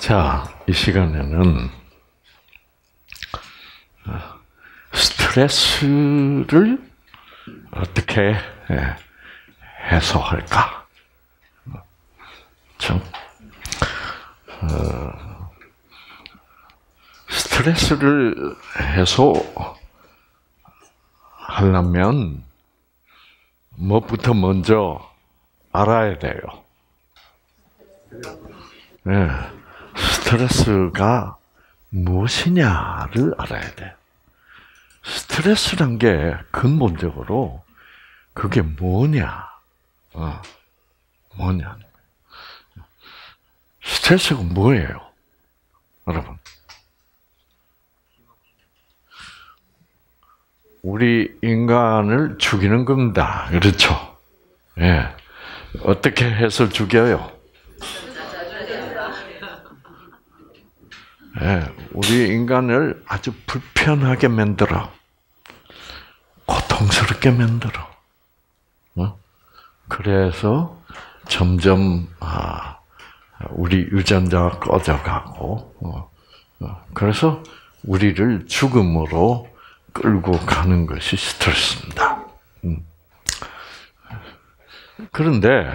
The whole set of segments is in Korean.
자, 이 시간에는 스트레스를 어떻게 해소할까? 참, 스트레스를 해소하려면 무엇부터 먼저 알아야 돼요. 네. 스트레스가 무엇이냐를 알아야 돼. 스트레스란 게 근본적으로 그게 뭐냐, 뭐냐. 스트레스가 뭐예요, 여러분? 우리 인간을 죽이는 겁니다. 그렇죠? 예. 어떻게 해서 죽여요? 예, 우리 인간을 아주 불편하게 만들어, 고통스럽게 만들어. 그래서 점점 우리 유전자가 꺼져가고, 그래서 우리를 죽음으로 끌고 가는 것이 스트레스입니다. 그런데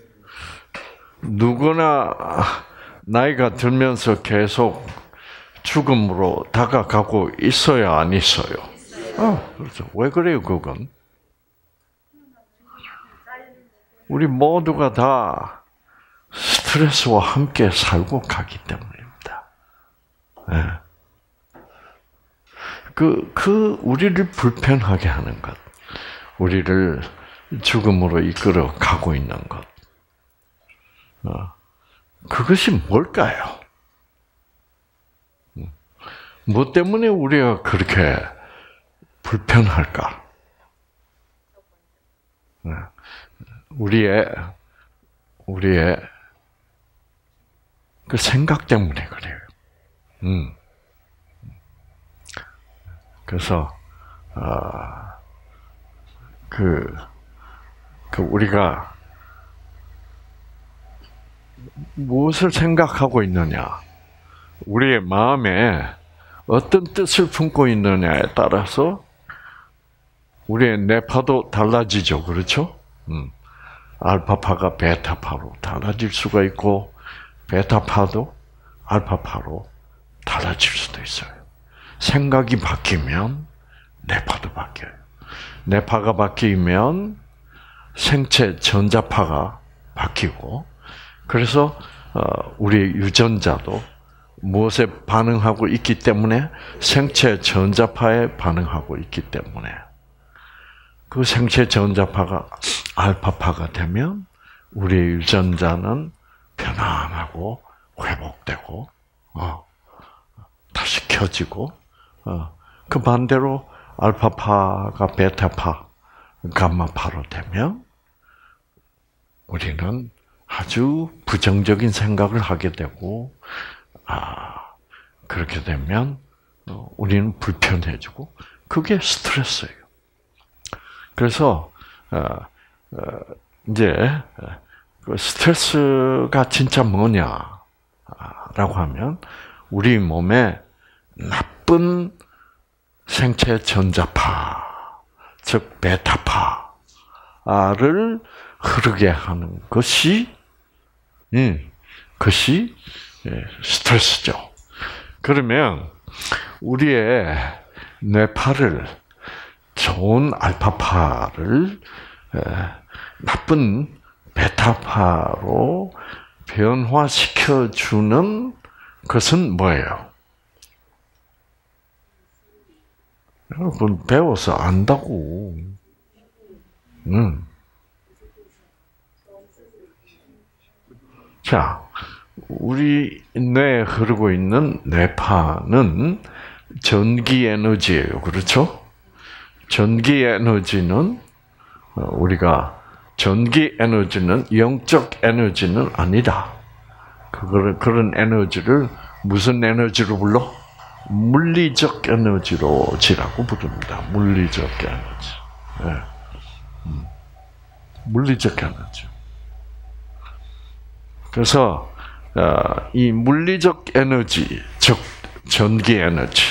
누구나 나이가 들면서 계속 죽음으로 다가가고 있어요, 안 있어요? 그렇죠. 왜 그래요, 그건? 우리 모두가 다 스트레스와 함께 살고 가기 때문입니다. 네. 우리를 불편하게 하는 것, 우리를 죽음으로 이끌어 가고 있는 것, 그것이 뭘까요? 뭐 때문에 우리가 그렇게 불편할까? 우리의 그 생각 때문에 그래요. 그래서 우리가 무엇을 생각하고 있느냐, 우리의 마음에 어떤 뜻을 품고 있느냐에 따라서 우리의 뇌파도 달라지죠. 그렇죠? 알파파가 베타파로 달라질 수가 있고, 베타파도 알파파로 달라질 수도 있어요. 생각이 바뀌면 뇌파도 바뀌어요. 뇌파가 바뀌면 생체 전자파가 바뀌고, 그래서 우리의 유전자도 무엇에 반응하고 있기 때문에 생체 전자파에 반응하고 있기 때문에 그 생체 전자파가 알파파가 되면 우리의 유전자는 편안하고 회복되고 다시 켜지고, 그 반대로 알파파가 베타파, 감마파로 되면 우리는 아주 부정적인 생각을 하게 되고, 그렇게 되면 우리는 불편해지고, 그게 스트레스예요. 그래서 이제 스트레스가 진짜 뭐냐라고 하면 우리 몸에 나쁜 생체 전자파, 즉 베타파를 흐르게 하는 것이 스트레스죠. 그러면 우리의 뇌파를, 좋은 알파파를 나쁜 베타파로 변화시켜주는 것은 뭐예요? 여러분 배워서 안다고. 자, 우리 뇌에 흐르고 있는 뇌파는 전기 에너지예요. 그렇죠? 전기 에너지는 우리가 전기 에너지는 영적 에너지는 아니다. 그런 에너지를 무슨 에너지로 불러? 물리적 에너지로지라고 부릅니다. 물리적 에너지. 네. 물리적 에너지. 그래서 이 물리적 에너지, 즉 전기 에너지,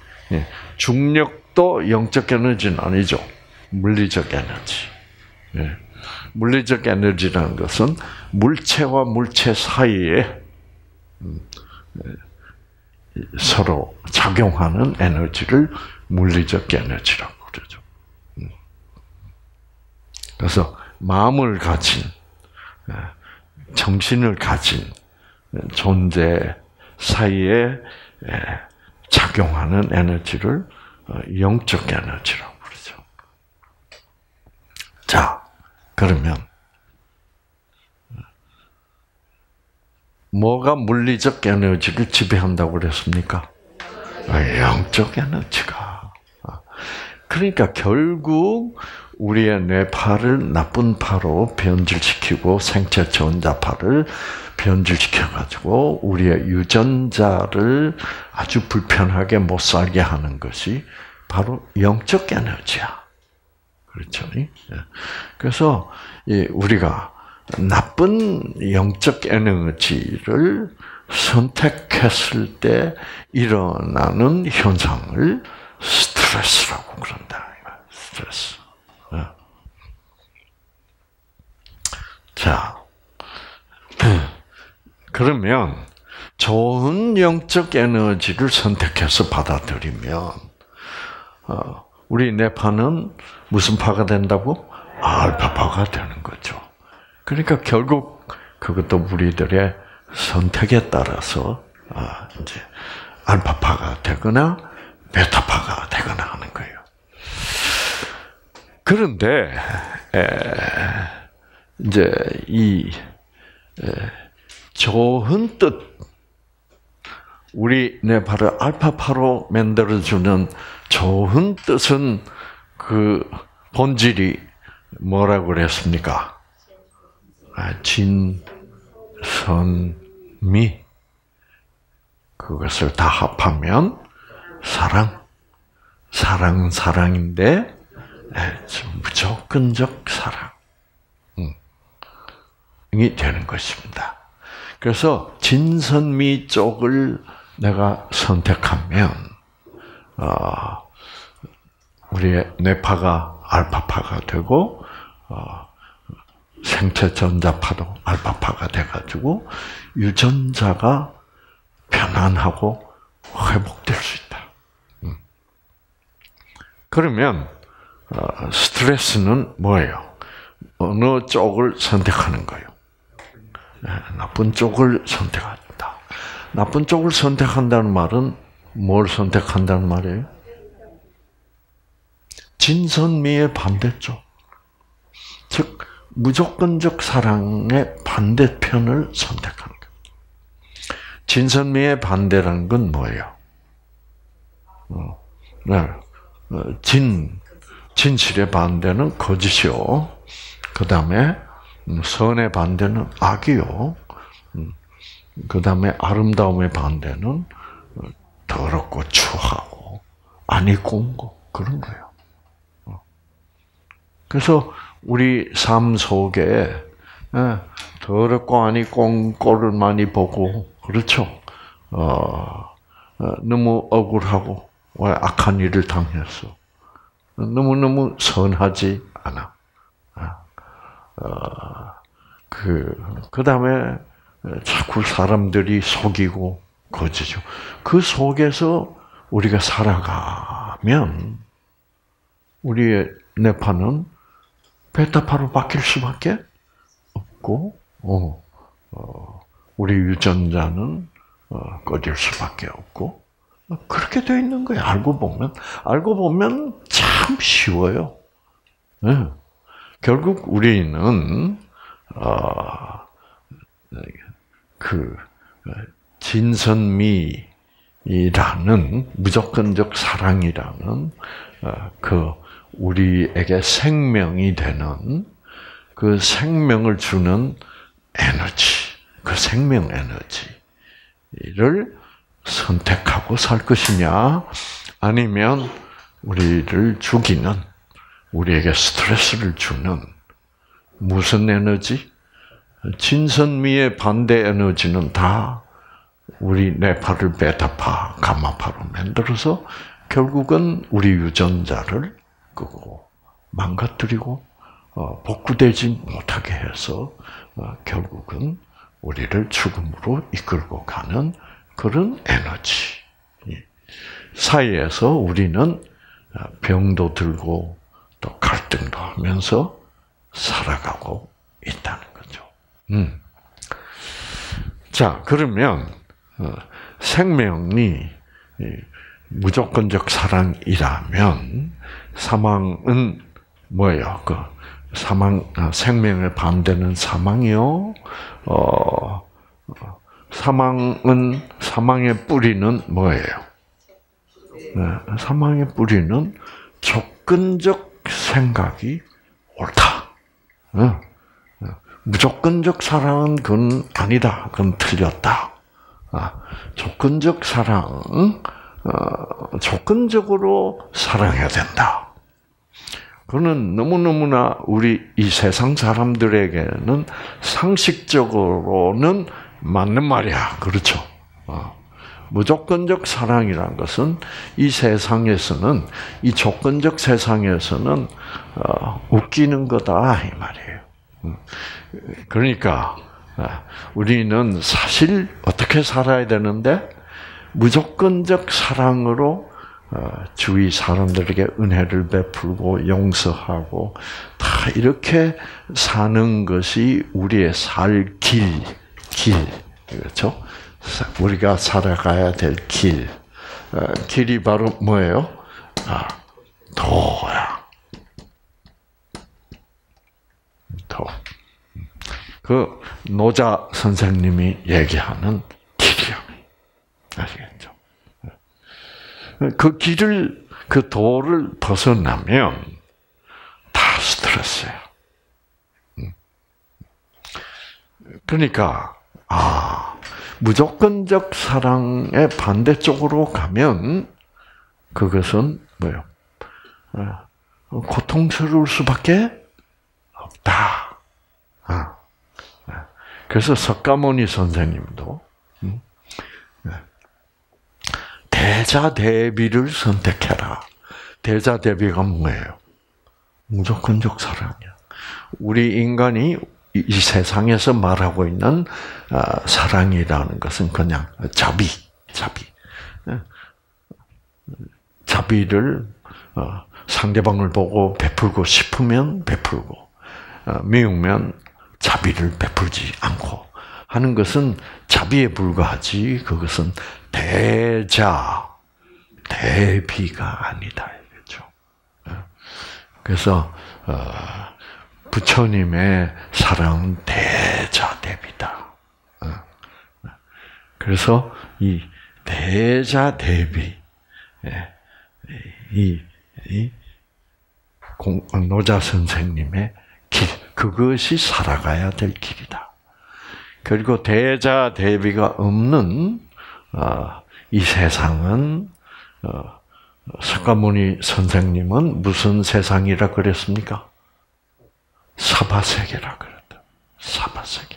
중력도 영적 에너지는 아니죠. 물리적 에너지. 물리적 에너지라는 것은 물체와 물체 사이에 서로 작용하는 에너지를 물리적 에너지라고 그러죠. 그래서 마음을 가진, 정신을 가진 존재 사이에 작용하는 에너지를 영적 에너지라고 그러죠. 자, 그러면 뭐가 물리적 에너지를 지배한다고 그랬습니까? 영적 에너지가. 그러니까 결국 우리의 뇌파를 나쁜 파로 변질시키고 생체 전자파를 변질시켜가지고 우리의 유전자를 아주 불편하게 못 살게 하는 것이 바로 영적 에너지야. 그렇죠? 그래서 우리가 나쁜 영적 에너지를 선택했을 때 일어나는 현상을 스트레스라고 그런다. 스트레스. 자, 그러면 좋은 영적 에너지를 선택해서 받아들이면 우리 뇌파는 무슨 파가 된다고? 알파파가 되는 거죠. 그러니까 결국 그것도 우리들의 선택에 따라서 이제 알파파가 되거나 베타파가 되거나 하는 거예요. 그런데 이제 이 좋은 뜻, 우리 뇌파를 알파파로 만들어주는 좋은 뜻은 그 본질이 뭐라고 그랬습니까? 진선미. 그것을 다 합하면 사랑인데 무조건적 사랑이 되는 것입니다. 그래서 진선미 쪽을 내가 선택하면 우리의 뇌파가 알파파가 되고 생체 전자파도 알파파가 돼가지고 유전자가 편안하고 회복될 수 있다. 그러면 스트레스는 뭐예요? 어느 쪽을 선택하는 거예요? 나쁜 쪽을 선택한다. 나쁜 쪽을 선택한다는 말은 뭘 선택한다는 말이에요? 진선미의 반대쪽. 즉 무조건적 사랑의 반대편을 선택하는 거예요. 진선미의 반대라는 건 뭐예요? 진실의 반대는 거짓이요. 그 다음에 선의 반대는 악이요. 그 다음에 아름다움의 반대는 더럽고 추하고 안 있고 온 거, 그런 거예요. 그래서 우리 삶 속에 더럽고 안 있고 온 꼴을 많이 보고, 그렇죠? 너무 억울하고 악한 일을 당했어. 너무너무 선하지 않아. 그 다음에 자꾸 사람들이 속이고 거짓이고, 그 속에서 우리가 살아가면 우리의 뇌파는 베타파로 바뀔 수밖에 없고, 우리 유전자는 꺼질 수밖에 없고, 그렇게 되어 있는 거예요. 알고 보면 참 쉬워요. 네. 결국 우리는 그 진선미라는 무조건적 사랑이라는 그 우리에게 생명이 되는 그 생명을 주는 에너지, 그 생명 에너지를 선택하고 살 것이냐, 아니면 우리를 죽이는, 우리에게 스트레스를 주는 무슨 에너지? 진선미의 반대 에너지는 다 우리 뇌파를 베타파, 가마파로 만들어서 결국은 우리 유전자를 끄고 망가뜨리고 복구되지 못하게 해서 결국은 우리를 죽음으로 이끌고 가는 그런 에너지 사이에서 우리는 병도 들고 또 갈등도 하면서 살아가고 있다는 거죠. 자, 그러면 생명이 무조건적 사랑이라면 사망은 뭐예요? 그 생명의 반대는 사망이요. 사망의 뿌리는 뭐예요? 사망의 뿌리는 조건적 생각이 옳다. 무조건적 사랑은 그건 아니다. 그건 틀렸다. 조건적 사랑, 조건적으로 사랑해야 된다. 그거는 너무너무나 우리 이 세상 사람들에게는 상식적으로는 맞는 말이야. 그렇죠? 무조건적 사랑이라는 것은 이 세상에서는, 이 조건적 세상에서는 웃기는 거다 이 말이에요. 그러니까 우리는 사실 어떻게 살아야 되는데 무조건적 사랑으로 주위 사람들에게 은혜를 베풀고 용서하고 다 이렇게 사는 것이 우리의 살 길, 그렇죠? 우리가 살아가야 될 길이 바로 뭐예요? 도야. 도. 그 노자 선생님이 얘기하는 길이요. 아시겠죠? 그 길을, 그 도를 벗어나면 다 스트레스예요. 그러니까 무조건적 사랑의 반대쪽으로 가면 그것은 뭐예요? 고통스러울 수밖에 없다. 그래서 석가모니 선생님도 대자대비를 선택해라. 대자대비가 뭐예요? 무조건적 사랑이야. 우리 인간이 이 세상에서 말하고 있는 사랑이라는 것은 그냥 자비를 상대방을 보고 베풀고 싶으면 베풀고 미우면 자비를 베풀지 않고 하는 것은 자비에 불과하지 그것은 대비가 아니다 이거죠. 그래서 부처님의 사랑은 대자대비다. 그래서 이 대자대비, 이 노자 선생님의 길, 그것이 살아가야 될 길이다. 그리고 대자대비가 없는 이 세상은 석가모니 선생님은 무슨 세상이라 그랬습니까? 사바세계라 그랬다. 사바세계.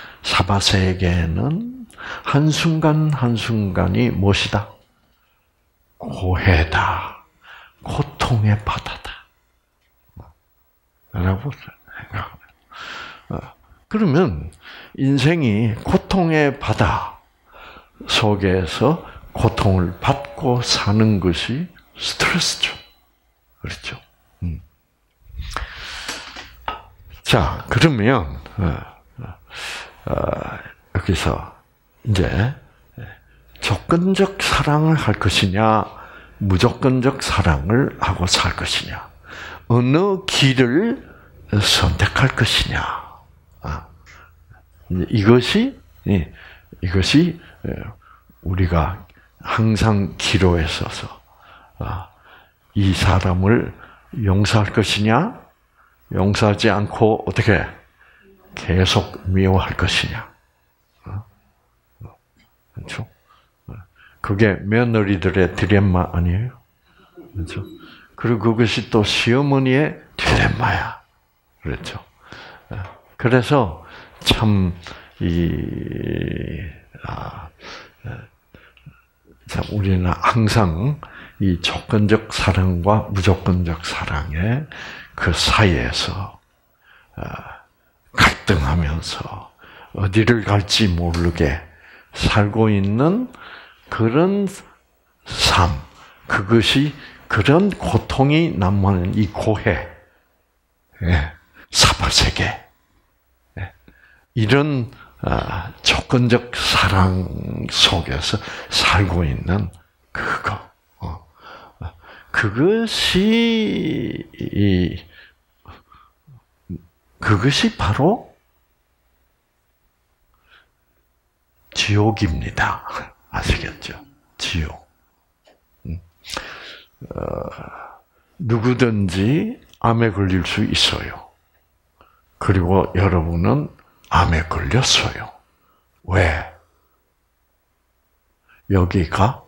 사바세계는 한순간 한순간이 무엇이다? 고해다. 고통의 바다다. 라고 생각합니다. 그러면 인생이 고통의 바다 속에서 고통을 받고 사는 것이 스트레스죠. 그렇죠? 자, 그러면 여기서 이제 조건적 사랑을 할 것이냐, 무조건적 사랑을 하고 살 것이냐, 어느 길을 선택할 것이냐, 이것이 우리가 항상 기로에 서서 이 사람을 용서할 것이냐, 용서하지 않고 어떻게 계속 미워할 것이냐. 그렇죠? 그게 며느리들의 딜레마 아니에요? 그렇죠? 그리고 그것이 또 시어머니의 딜레마야. 그렇죠? 그래서 참, 참, 우리는 항상 이 조건적 사랑과 무조건적 사랑의 그 사이에서 갈등하면서 어디를 갈지 모르게 살고 있는 그런 삶, 그것이 그런 고통이 남는 이 고해, 사바세계, 이런 조건적 사랑 속에서 살고 있는 그것이 바로 지옥입니다. 아시겠죠? 지옥. 누구든지 암에 걸릴 수 있어요. 그리고 여러분은 암에 걸렸어요. 왜? 여기가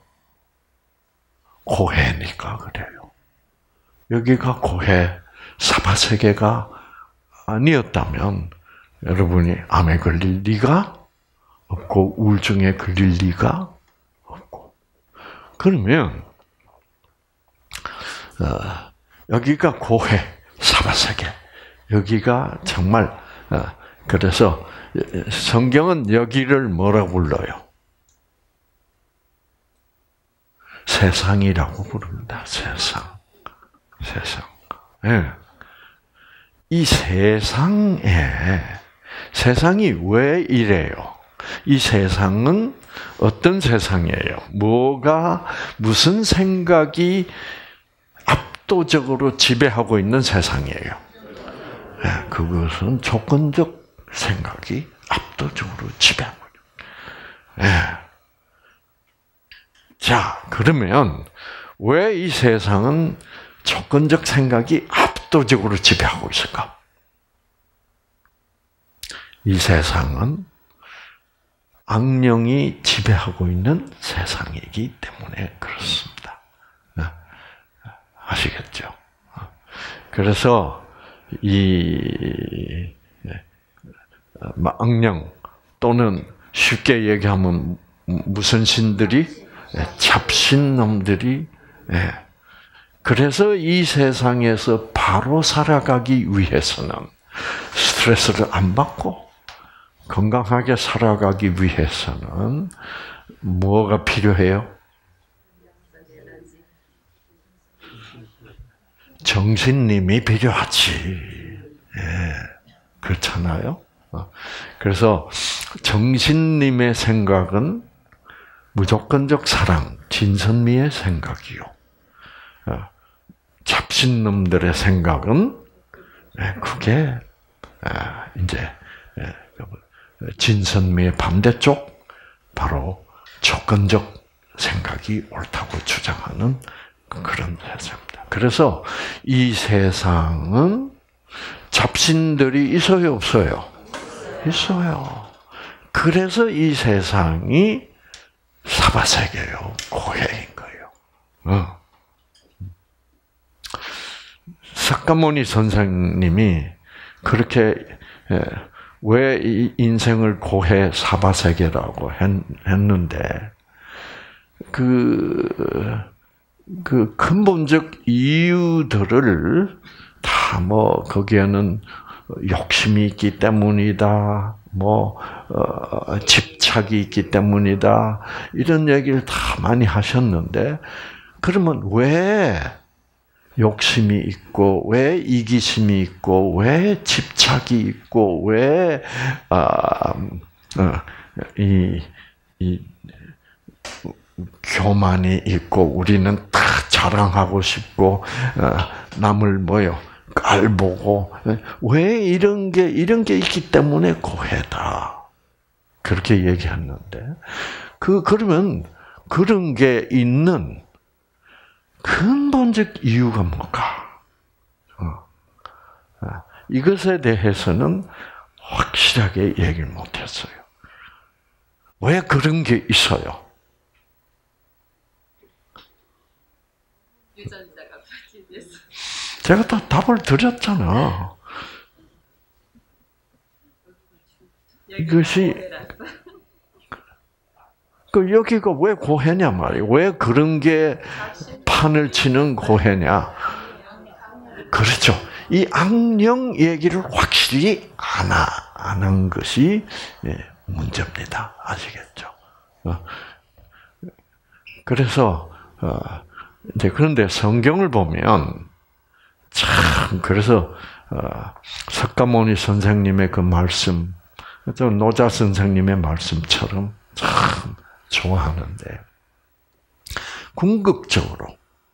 고해니까 그래요. 여기가 고해, 사바세계가 아니었다면 여러분이 암에 걸릴 리가 없고 우울증에 걸릴 리가 없고. 그러면 여기가 고해, 사바세계. 여기가 정말 그래서 성경은 여기를 뭐라고 불러요? 세상이라고 부릅니다. 세상. 네. 이 세상이 왜 이래요? 이 세상은 어떤 세상이에요? 무슨 생각이 압도적으로 지배하고 있는 세상이에요? 네, 그것은 조건적 생각이 압도적으로 지배하고 있는. 네. 자, 그러면 왜 이 세상은 조건적 생각이 압도적으로 지배하고 있을까? 이 세상은 악령이 지배하고 있는 세상이기 때문에 그렇습니다. 아시겠죠? 그래서 이 악령 또는 쉽게 얘기하면 무슨 신들이? 잡신놈들이. 그래서 이 세상에서 바로 살아가기 위해서는 스트레스를 안 받고 건강하게 살아가기 위해서는 뭐가 필요해요? 정신님이 필요하지. 그렇잖아요. 그래서 정신님의 생각은 무조건적 사랑, 진선미의 생각이요. 잡신놈들의 생각은 그게 이제 진선미의 반대쪽, 바로 조건적 생각이 옳다고 주장하는 그런 세상입니다. 그래서 이 세상은 잡신들이 있어요, 없어요? 있어요. 그래서 이 세상이 사바세계요, 고해인 거예요. 사카모니 선생님이 그렇게 왜 이 인생을 고해 사바세계라고 했는데 그 근본적 이유들을 다 거기에는 욕심이 있기 때문이다, 집착이 있기 때문이다, 이런 얘기를 다 많이 하셨는데, 그러면 왜 욕심이 있고, 왜 이기심이 있고, 왜 집착이 있고, 왜 교만이 있고, 우리는 다 자랑하고 싶고, 남을 깔보고, 왜 이런 게 있기 때문에 고해다. 그렇게 얘기했는데, 그러면 그런 게 있는 근본적 이유가 뭘까? 이것에 대해서는 확실하게 얘기를 못했어요. 왜 그런 게 있어요? 유전자가 발견돼서. 제가 다 답을 드렸잖아. 이것이 여기가 왜 고해냐 말이에요. 왜 그런 게 판을 치는 고해냐? 그렇죠. 이 악령 얘기를 확실히 안 한 것이 문제입니다. 아시겠죠? 그래서 이제 그런데 성경을 보면 참 그래서 석가모니 선생님의 그 말씀, 노자 선생님의 말씀처럼 참 좋아하는데 궁극적으로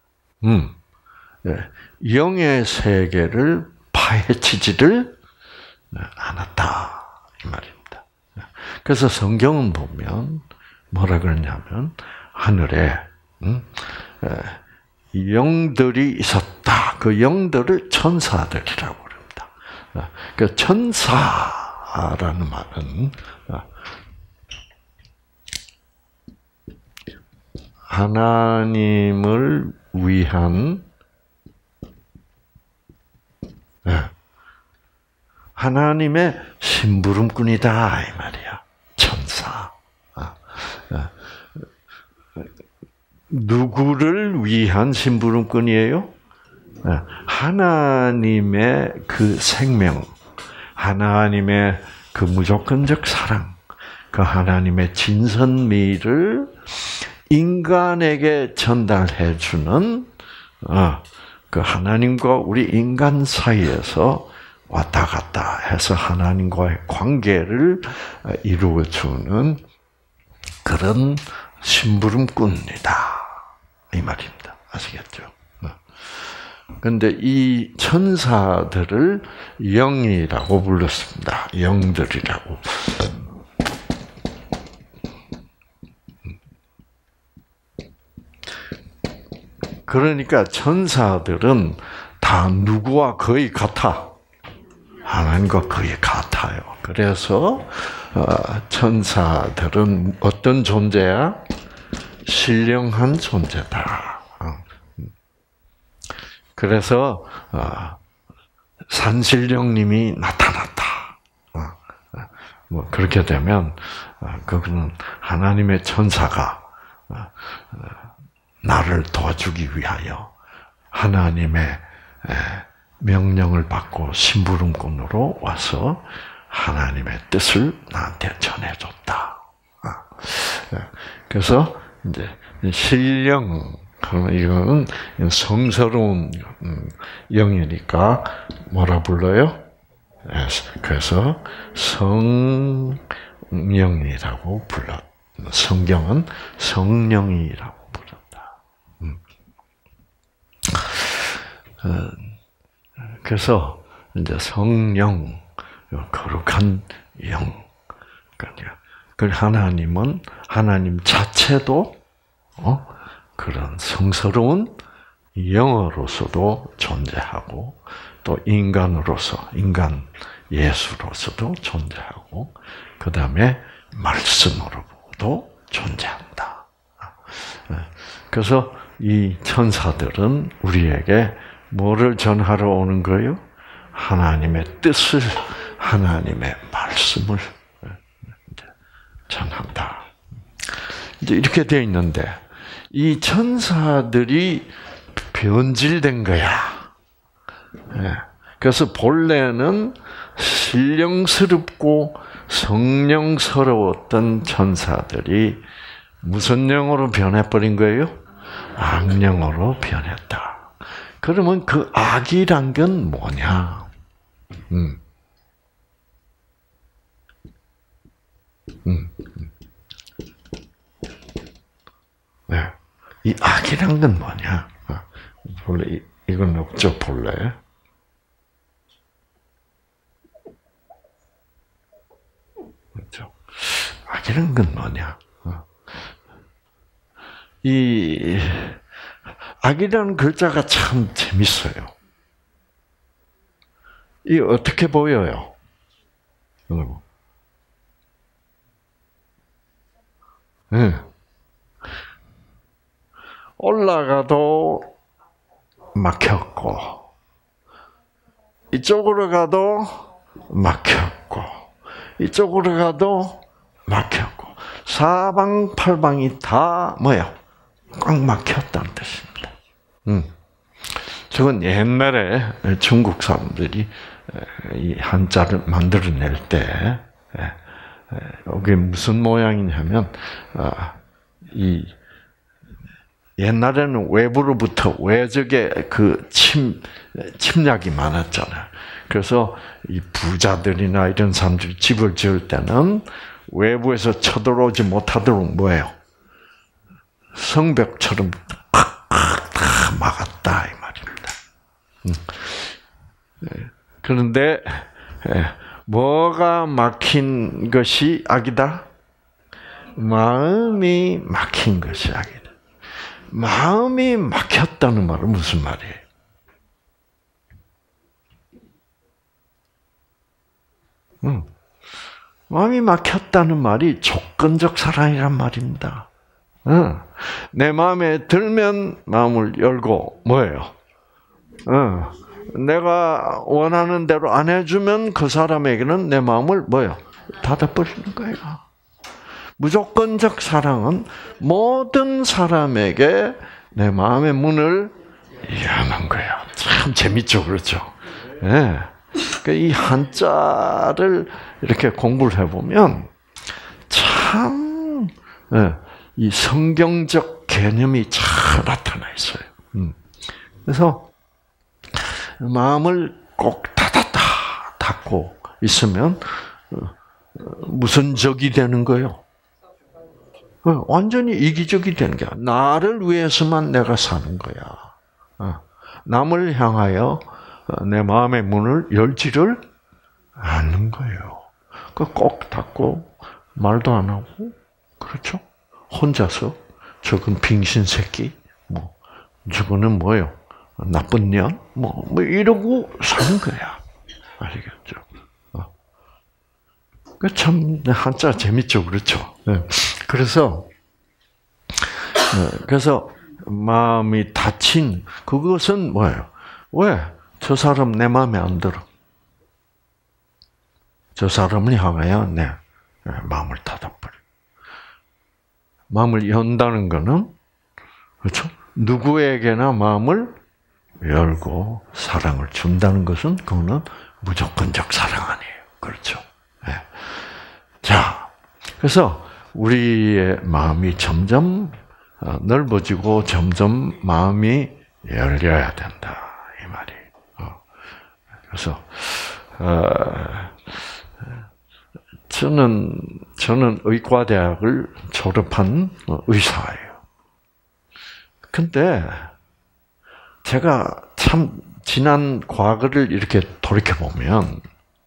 영의 세계를 파헤치지를 않았다 이 말입니다. 그래서 성경은 보면 뭐라 그러냐면 하늘에 영들이 있었다. 그 영들을 천사들이라고 그럽니다. 그 천사라는 말은 하나님을 위한 하나님의 심부름꾼이다 이 말이야. 천사. 누구를 위한 심부름꾼이에요? 하나님의 그 생명, 하나님의 그 무조건적 사랑, 그 하나님의 진선미를 인간에게 전달해 주는 그 하나님과 우리 인간 사이에서 왔다 갔다 해서 하나님과의 관계를 이루어 주는 그런 심부름꾼이다 이 말입니다. 아시겠죠? 그런데 이 천사들을 영이라고 불렀습니다. 영들이라고. 그러니까 천사들은 다 누구와 거의 같아? 하나님과 거의 같아요. 그래서 천사들은 어떤 존재야? 신령한 존재다. 그래서 산신령님이 나타났다. 뭐 그렇게 되면 그거는 하나님의 천사가 나를 도와주기 위하여 하나님의 명령을 받고 심부름꾼으로 와서 하나님의 뜻을 나한테 전해줬다. 그래서 이제 신령, 이거는 성스러운 영이니까 뭐라 불러요? 그래서 성령이라고 불러. 성경은 성령이라고 부른다. 그래서 이제 성령, 거룩한 영. 그 하나님은 하나님 자체도 그런 성스러운 영으로서도 존재하고 또 인간으로서 인간 예수로서도 존재하고 그 다음에 말씀으로도 존재한다. 그래서 이 천사들은 우리에게 뭐를 전하러 오는 거예요? 하나님의 뜻을, 하나님의 말씀을 전한다. 이제 이렇게 되어 있는데 이 천사들이 변질된 거야. 그래서 본래는 신령스럽고 성령스러웠던 천사들이 무슨 영으로 변해버린 거예요? 악령으로 변했다. 그러면 그 악이란 건 뭐냐? 네. 이 악이란 건 뭐냐? 본래 이건 없죠, 본래. 그렇죠. 악이란 건 뭐냐? 이 악이라는 글자가 참 재밌어요. 이 어떻게 보여요? 네. 올라가도 막혔고, 이쪽으로 가도 막혔고, 이쪽으로 가도 막혔고 사방팔방이 다 뭐야? 꽉 막혔다는 뜻입니다. 저건 옛날에 중국 사람들이 이 한자를 만들어낼 때 이게 무슨 모양이냐면 이 옛날에는 외부로부터 외적의 그 침략이 많았잖아요. 그래서 이 부자들이나 이런 사람들이 집을 지을 때는 외부에서 쳐들어오지 못하도록 뭐예요? 성벽처럼 다 막았다 이 말입니다. 그런데 뭐가 막힌 것이 악이다? 마음이 막힌 것이 악이다. 마음이 막혔다는 말은 무슨 말이에요? 마음이 막혔다는 말이 조건적 사랑이란 말입니다. 내 마음에 들면 마음을 열고 뭐예요? 내가 원하는 대로 안 해주면 그 사람에게는 내 마음을 뭐예요? 닫아버리는 거예요. 무조건적 사랑은 모든 사람에게 내 마음의 문을 여는 거예요. 참 재밌죠, 그렇죠? 네. 이 한자를 이렇게 공부를 해보면 참 이 성경적 개념이 잘 나타나 있어요. 그래서 마음을 꼭 닫고 있으면 무슨 적이 되는 거예요? 완전히 이기적이 되는 거야. 나를 위해서만 내가 사는 거야. 남을 향하여 내 마음의 문을 열지를 않는 거예요. 꼭 닫고 말도 안 하고 그렇죠? 혼자서 저건 빙신 새끼, 저거는 뭐예요? 나쁜 년, 이러고 사는 거야. 아시겠죠? 참 한자 재밌죠, 그렇죠? 그래서 마음이 닫힌 그것은 뭐예요? 왜? 저 사람 내 마음에 안 들어. 저 사람을 향하여 내 마음을 닫아버려. 마음을 연다는 것은 그렇죠? 누구에게나 마음을 열고 사랑을 준다는 것은 그거는 무조건적 사랑 아니에요. 그렇죠? 네. 자, 그래서 우리의 마음이 점점 넓어지고 점점 마음이 열려야 된다 이 말이에요. 그래서 저는 의과대학을 졸업한 의사예요. 근데 제가 참 지난 과거를 이렇게 돌이켜 보면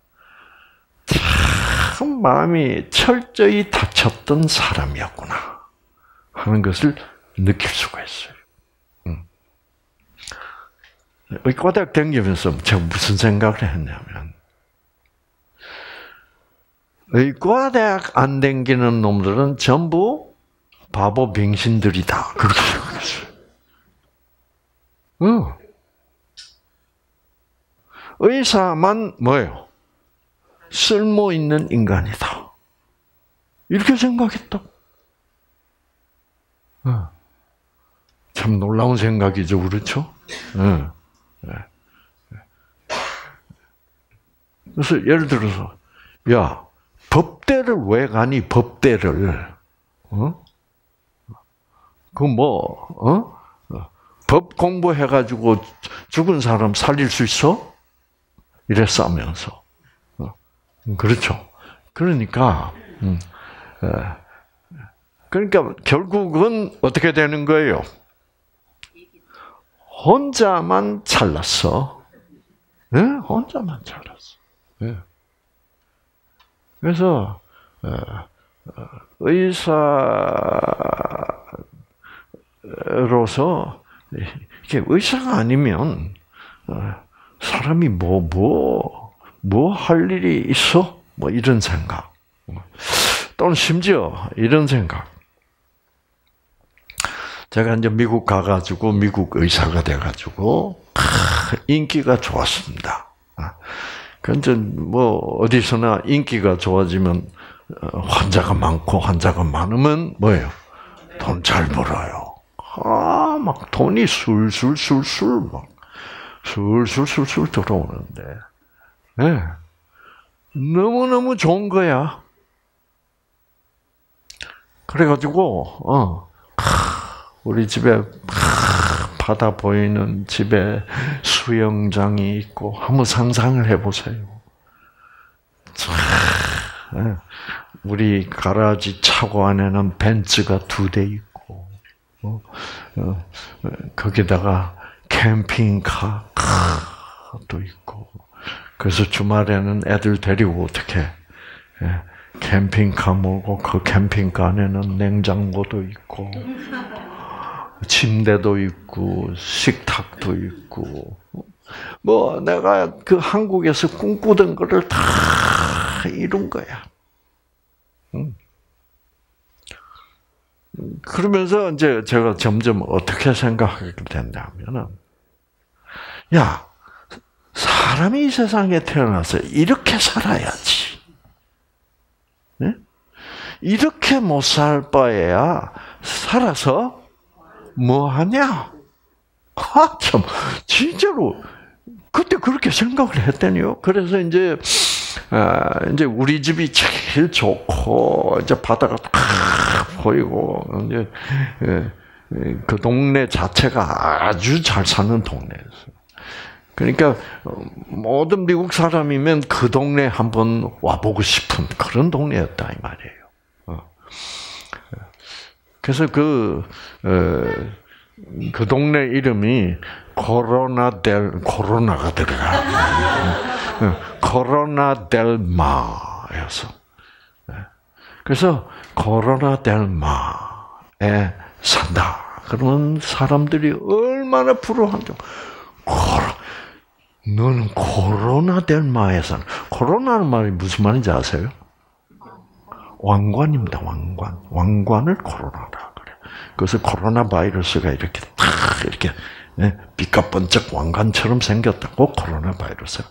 참 마음이 철저히 닫혔던 사람이었구나 하는 것을 느낄 수가 있어요. 의과대학 다니면서 제가 무슨 생각을 했냐면 의과대학 안 다니는 놈들은 전부 바보 병신들이다 그렇게 생각했어요. 의사만 뭐예요? 쓸모 있는 인간이다. 이렇게 생각했다. 참 놀라운 생각이죠, 그렇죠? 그래서 예를 들어서, 야, 법대를 왜 가니, 법대를? 법 공부해가지고 죽은 사람 살릴 수 있어? 이랬으면서. 그렇죠. 그러니까 결국은 어떻게 되는 거예요? 혼자만 잘났어. 네? 혼자만 잘났어. 네. 그래서 의사로서 이게 의사가 아니면 사람이 뭐 할 일이 있어? 이런 생각. 또는 심지어 이런 생각. 제가 이제 미국 가가지고 미국 의사가 돼가지고 인기가 좋았습니다. 근데 뭐 어디서나 인기가 좋아지면 환자가 많고 환자가 많으면 뭐예요? 돈 잘 벌어요. 막 돈이 술술술술 막 술술술술 들어오는데, 네. 너무너무 좋은 거야. 그래가지고 우리 집에 바다 보이는 집에 수영장이 있고 한번 상상을 해보세요. 우리 가라지 차고 안에는 벤츠가 2대 있고, 거기다가 캠핑카도 있고, 그래서 주말에는 애들 데리고 어떻게 캠핑카 몰고 그 캠핑카 안에는 냉장고도 있고, 침대도 있고, 식탁도 있고, 뭐 내가 그 한국에서 꿈꾸던 거를 다 이룬 거야. 그러면서 이제 제가 점점 어떻게 생각하게 됐냐면은, 야, 사람이 이 세상에 태어나서 이렇게 살아야지. 네? 이렇게 못 살 바에야 살아서 뭐 하냐? 참, 진짜로 그때 그렇게 생각을 했다니요. 그래서 이제 우리 집이 제일 좋고, 이제 바다가 탁 보이고, 이제 그 동네 자체가 아주 잘 사는 동네였어요. 그러니까 모든 미국 사람이면 그 동네 한번 와보고 싶은 그런 동네였다 이 말이에요. 그래서 그 동네 이름이 코로나가 들어가. 코로나델마여서. 그래서 코로나델마에 산다. 그러면 사람들이 얼마나 부러워한다. 너는 코로나델마에 사는. 코로나는 말이 무슨 말인지 아세요? 왕관입니다. 왕관. 왕관을 코로나라 그래. 그래서 코로나 바이러스가 이렇게 탁 이렇게 빛과 번쩍 왕관처럼 생겼다고 코로나 바이러스.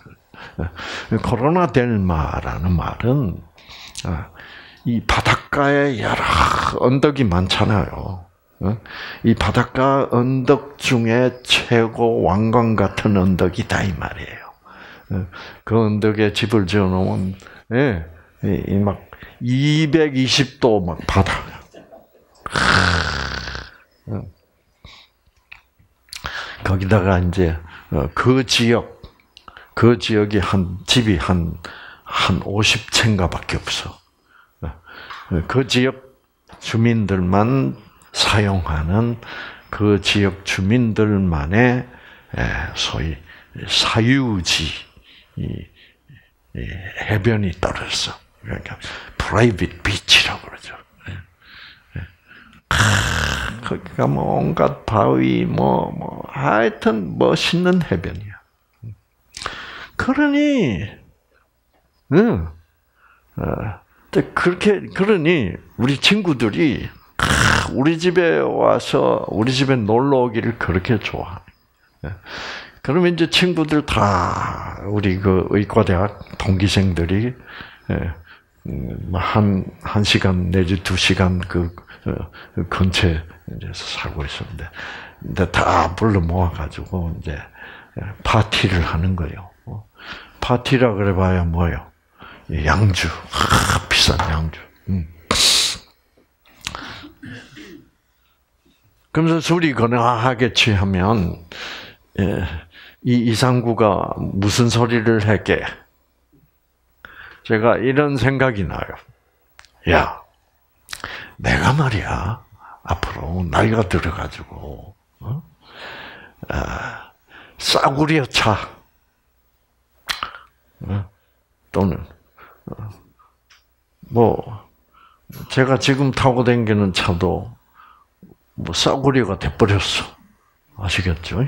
코로나델마라는 말은 이 바닷가에 여러 언덕이 많잖아요. 이 바닷가 언덕 중에 최고 왕관 같은 언덕이다 이 말이에요. 그 언덕에 집을 지어놓으면 막 220도 막 바다. 거기다가 이제 그 지역이 집이 한 50채인가밖에 없어. 그 지역 주민들만 사용하는 그 지역 주민들만의 소위 사유지 해변이 떨어져. 그러니까 프라이빗 비치라고 그러죠. 거기가 뭐 온갖 바위 하여튼 멋있는 해변이야. 그러니 그러니 우리 친구들이 우리 집에 와서 우리 집에 놀러 오기를 그렇게 좋아해. 그러면 이제 친구들 다 우리 그 의과대학 동기생들이 한 시간 내지 2시간 그 근처에 이제 살고 있었는데, 근데 다 불러 모아가지고 이제 파티를 하는 거예요. 파티라 그래봐야 뭐예요? 양주, 비싼 양주. 그러면서 술이 건강하게 취하면 이 이상구가 무슨 소리를 했게? 제가 이런 생각이 나요. 야, 내가 말이야 앞으로 나이가 들어가지고 싸구려 차 또는 뭐 제가 지금 타고 다니는 차도 뭐 싸구려가 돼버렸어. 아시겠죠?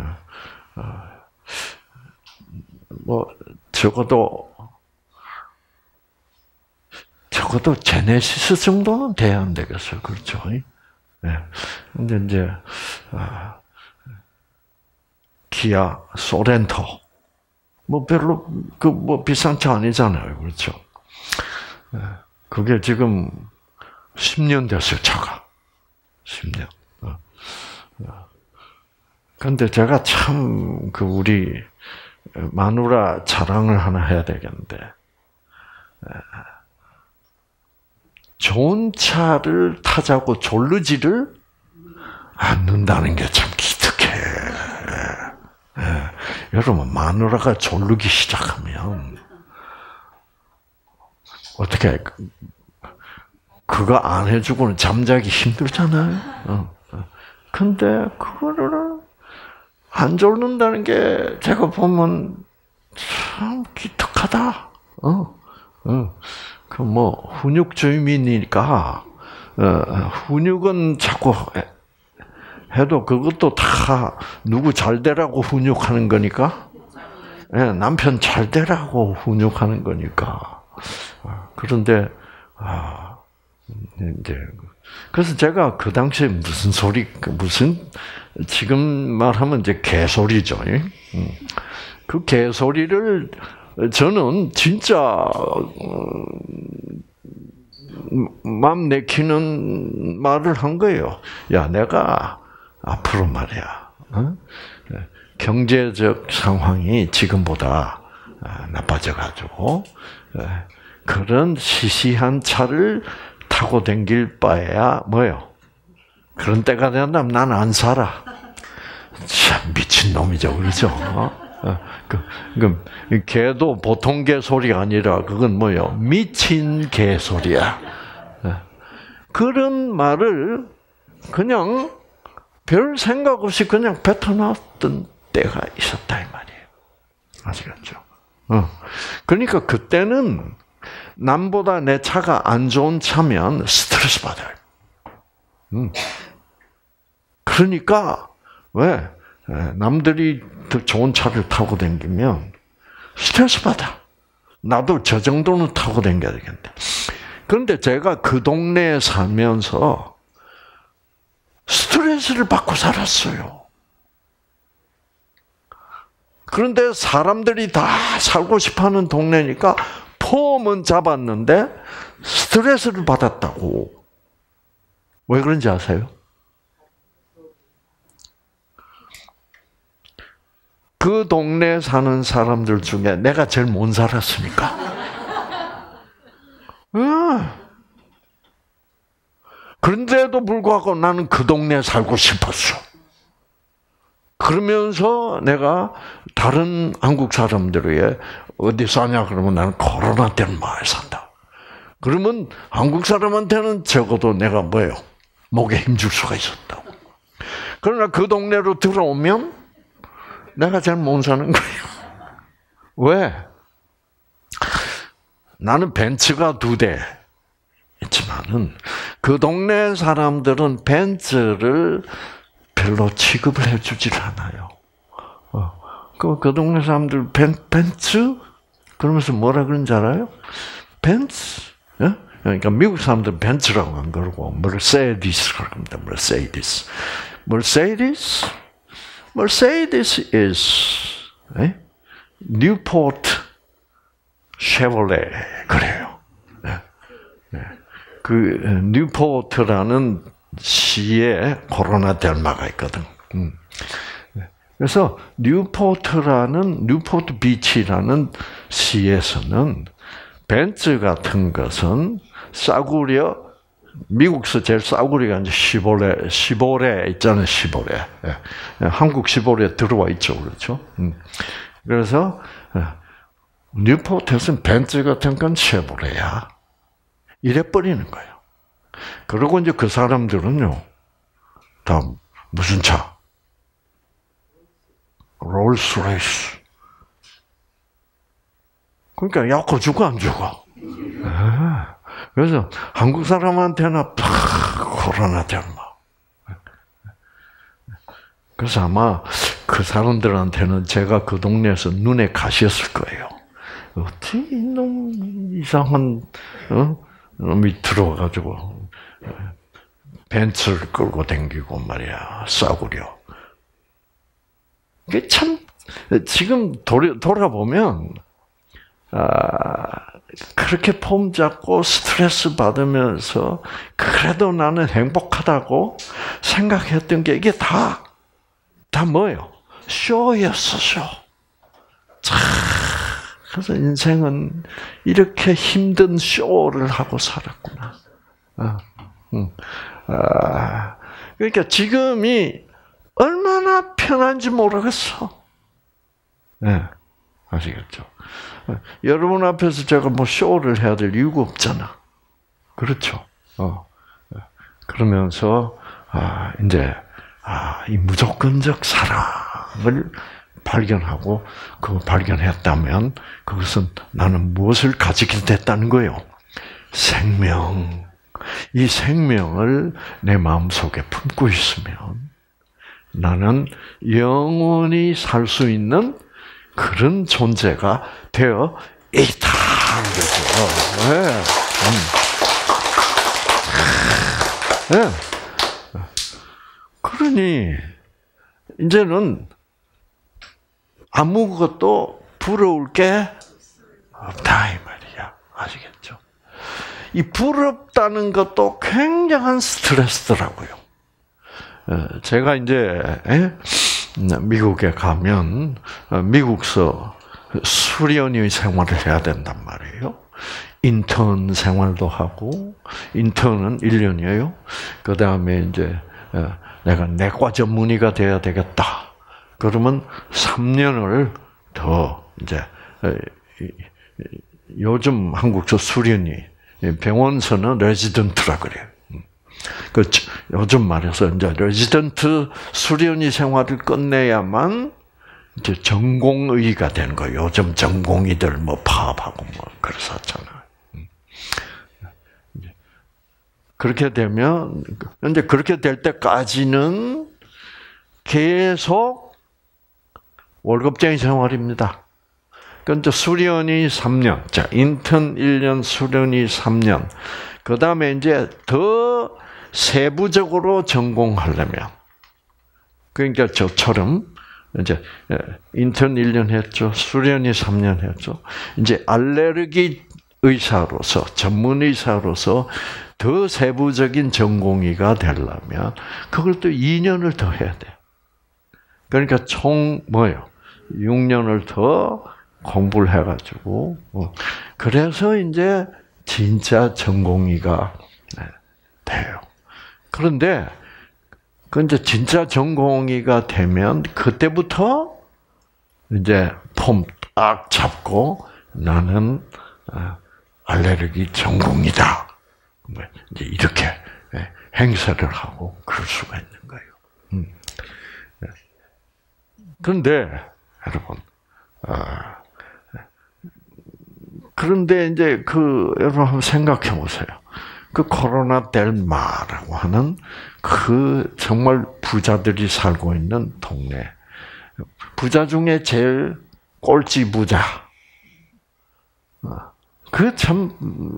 뭐 적어도 제네시스 정도는 돼야 안 되겠어요. 그렇죠? 네. 근데 이제 기아 소렌토 뭐 별로 뭐 비싼 차 아니잖아요, 그렇죠? 그게 지금 10년 됐어요, 차가. 10년. 근데 제가 참 우리 마누라 자랑을 하나 해야 되겠는데, 좋은 차를 타자고 졸르지를 않는다는 게 참 기특해. 여러분, 마누라가 졸르기 시작하면 어떻게 그거 안 해주고는 잠자기 힘들잖아요. 근데 그거를 안 졸는다는 게 제가 보면 참 기특하다. 그 뭐 훈육주의민이니까 훈육은 자꾸 해도 그것도 다 누구 잘 되라고 훈육하는 거니까, 남편 잘 되라고 훈육하는 거니까. 그런데 이제 그래서 제가 그 당시에 무슨 지금 말하면 이제 개소리죠. 그 개소리를 저는 진짜 맘 내키는 말을 한 거예요. 야, 내가 앞으로 말이야, 경제적 상황이 지금보다 나빠져가지고 그런 시시한 차를 타고 댕길 바에야 뭐요? 그런 때가 된다면 난 안 살아. 참 미친 놈이죠, 그렇죠? 개도 보통 개소리가 아니라 그건 뭐요? 미친 개소리야. 그런 말을 그냥 별 생각 없이 그냥 뱉어놨던 때가 있었다 이 말이에요. 아시겠죠? 그러니까 그때는 남보다 내 차가 안 좋은 차면 스트레스 받아요. 그러니까 왜? 남들이 더 좋은 차를 타고 다니면 스트레스 받아. 나도 저 정도는 타고 다녀야 되겠는데. 그런데 제가 그 동네에 살면서 스트레스를 받고 살았어요. 그런데 사람들이 다 살고 싶어하는 동네니까 폼은 잡았는데 스트레스를 받았다고. 왜 그런지 아세요? 그 동네에 사는 사람들 중에 내가 제일 못 살았으니까. 그런데도 불구하고 나는 그 동네에 살고 싶었어. 그러면서 내가 다른 한국 사람들에게 어디 사냐 그러면 나는 코로나 때는 마을 산다. 그러면 한국 사람한테는 적어도 내가 뭐예요? 목에 힘줄 수가 있었다고. 그러나 그 동네로 들어오면 내가 잘 못 사는 거예요. 왜? 나는 벤츠가 2대 있지만은 그 동네 사람들은 벤츠를 별로 취급을 해주질 않아요. 그 동네 사람들 벤츠? 그러면서 뭐라 그런지 알아요? 벤츠? 그러니까 미국 사람들은 벤츠라고 안 그러고 머세디스라고 합니다. Mercedes is Newport Chevrolet 그래요. 그 뉴포트라는 시에 코로나 델마가 있거든. 그래서 뉴포트 비치라는 시에서는 벤츠 같은 것은 싸구려 미국에서 제일 싸구려가 이제 시보레 있잖아요, 시보레. 한국 시보레 들어와 있죠, 그렇죠? 그래서 뉴포트에서는 벤츠 같은 건 쉐보레야. 이래 버리는 거예요. 그리고 이제 그 사람들은요, 다 무슨 차? 롤스로이스. 그러니까 약고 주고 안 주고. 그래서 한국 사람한테는 코로나 델마. 그래서 아마 그 사람들한테는 제가 그 동네에서 눈에 가시였을 거예요. 어떻게 이놈 이상한 놈이 들어와가지고 벤츠를 끌고 다니고 말이야, 싸구려. 그게 참 지금 돌아보면 그렇게 폼 잡고 스트레스 받으면서 그래도 나는 행복하다고 생각했던 게 이게 다 뭐예요? 쇼였어, 쇼. 그래서 인생은 이렇게 힘든 쇼를 하고 살았구나. 그러니까 지금이 얼마나 편한지 모르겠어. 네, 아시겠죠? 여러분 앞에서 제가 뭐 쇼를 해야 될 이유가 없잖아. 그렇죠? 그러면서 이제 이 무조건적 사랑을 발견하고 그거 발견했다면 그것은 나는 무엇을 가지게 됐다는 거예요? 생명. 이 생명을 내 마음속에 품고 있으면 나는 영원히 살 수 있는 그런 존재가 되어 있다는 거죠. 네. 네. 그러니 이제는 아무것도 부러울 게 없다 이 말이야. 아시겠죠? 이 부럽다는 것도 굉장한 스트레스더라고요. 제가 이제 미국에 가면 미국서 수련의 생활을 해야 된단 말이에요. 인턴 생활도 하고 인턴은 1년이에요. 그다음에 이제 내가 내과 전문의가 돼야 되겠다. 그러면 3년을 더 이제 요즘 한국서 수련의 병원서는 레지던트라 그래요. 그 요즘 말해서 이제 레지던트 수련의 생활을 끝내야만 이제 전공의가 되는 거예요. 요즘 전공의들 뭐 파업하고 뭐 그래서 하잖아요. 그렇게 되면 이제 그렇게 될 때까지는 계속 월급쟁이 생활입니다. 그런데 수련이 3년, 자 인턴 1년, 수련이 3년. 그 다음에 이제 더 세부적으로 전공하려면, 그러니까 저처럼 이제 인턴 1년 했죠, 수련이 3년 했죠. 이제 알레르기 의사로서, 전문 의사로서 더 세부적인 전공의가 되려면 그걸 또 2년을 더 해야 돼. 그러니까 총 뭐예요? 6년을 더 공부를 해가지고, 그래서 이제 진짜 전공의가 돼요. 그런데 그 이제 진짜 전공의가 되면 그때부터 이제 폼 딱 잡고 나는 알레르기 전공이다. 이제 이렇게 행세를 하고 그럴 수가 있는 거예요. 그런데 여러분, 그런데 이제 여러분 한번 생각해 보세요. 그 코로나 델마라고 하는 그 정말 부자들이 살고 있는 동네. 부자 중에 제일 꼴찌 부자. 그 참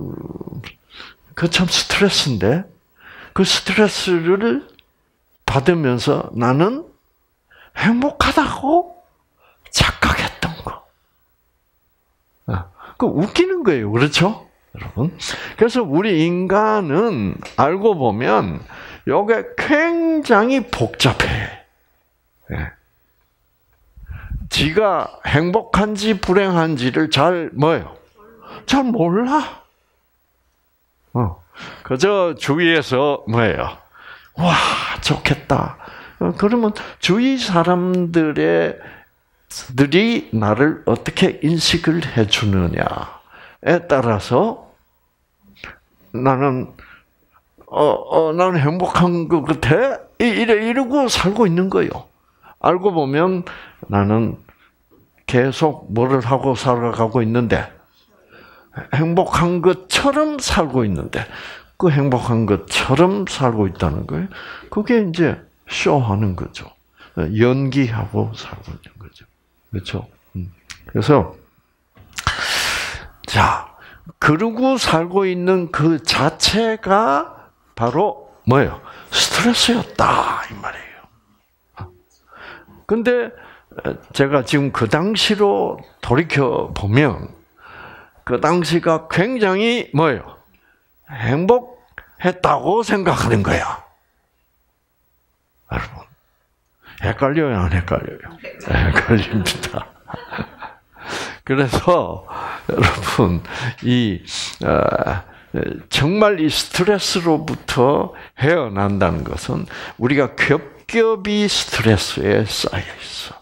스트레스인데, 그 스트레스를 받으면서 나는 행복하다고 착각했던 거. 그 웃기는 거예요. 그렇죠? 여러분. 그래서 우리 인간은 알고 보면 이게 굉장히 복잡해. 지가 행복한지 불행한지를 잘 몰라. 그저 주위에서 와, 좋겠다. 그러면 주위 사람들이 나를 어떻게 인식을 해주느냐에 따라서 나는 행복한 것 같아. 이러고 살고 있는 거예요. 알고 보면 나는 계속 뭐를 하고 살아가고 있는데, 행복한 것처럼 살고 있는데, 그 행복한 것처럼 살고 있다는 거예요. 그게 이제 쇼하는 거죠. 연기하고 살고 있는 거죠. 그렇죠? 그래서 자, 그러고 살고 있는 그 자체가 바로 뭐예요? 스트레스였다 이 말이에요. 근데 제가 지금 그 당시로 돌이켜 보면 그 당시가 굉장히 뭐예요? 행복했다고 생각하는 거야. 여러분, 헷갈려요, 안 헷갈려요? 헷갈립니다. 그래서 여러분, 정말 이 스트레스로부터 헤어난다는 것은 우리가 겹겹이 스트레스에 쌓여 있어.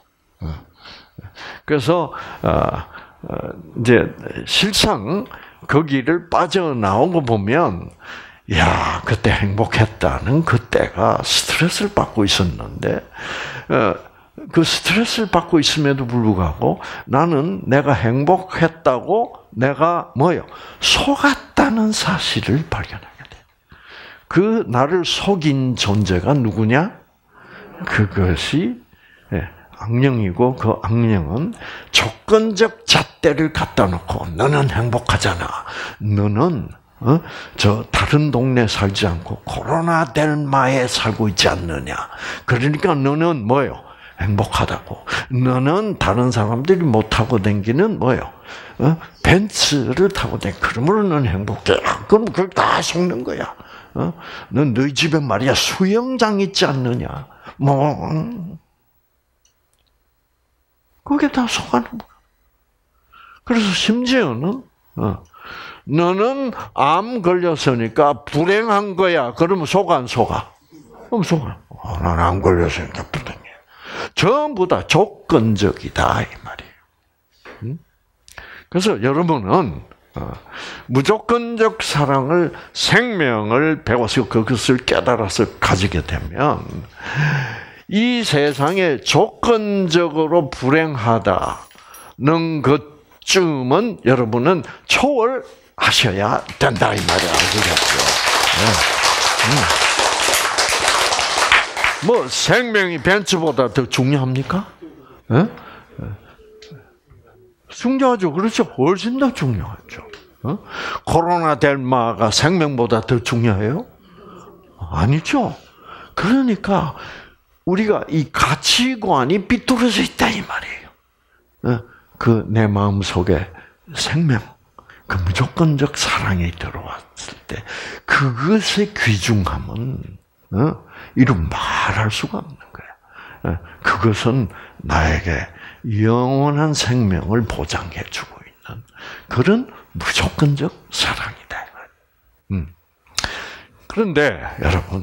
그래서 이제 실상 거기를 빠져나오고 보면, 야, 그때 행복했다는 그때가 스트레스를 받고 있었는데, 그 스트레스를 받고 있음에도 불구하고 나는 내가 행복했다고 내가 속았다는 사실을 발견하게 돼. 그 나를 속인 존재가 누구냐? 그것이 악령이고, 그 악령은 조건적 잣대를 갖다 놓고 너는 행복하잖아. 너는 저 다른 동네 살지 않고 코로나 델마에 살고 있지 않느냐. 그러니까 너는 행복하다고. 너는 다른 사람들이 못 타고 다니는 벤츠를 타고 다니. 그러므로 너는 행복해. 그럼 그걸 다 속는 거야. 넌 너희 집에 말이야 수영장 있지 않느냐. 그게 다 속아는 거야. 그래서 심지어는 너는 암 걸렸으니까 불행한 거야. 그러면 속아 안 속아? 그럼 속아. 나는 암 걸렸으니까 불행해. 전부 다 조건적이다 이 말이에요. 그래서 여러분은 무조건적 사랑을, 생명을 배워서 그것을 깨달아서 가지게 되면 이 세상에 조건적으로 불행하다는 것쯤은 여러분은 초월하셔야 된다 이 말이야. 아시겠죠? 생명이 벤츠보다 더 중요합니까? 중요하죠. 그렇죠. 훨씬 더 중요하죠. 코로나 델마가 생명보다 더 중요해요? 아니죠. 그러니까 우리가 이 가치관이 삐뚤어져 있다 이 말이에요. 그 내 마음 속에 생명, 그 무조건적 사랑이 들어왔을 때 그것의 귀중함은 이루 말할 수가 없는 거야. 그것은 나에게 영원한 생명을 보장해주고 있는 그런 무조건적 사랑이다. 그런데 여러분,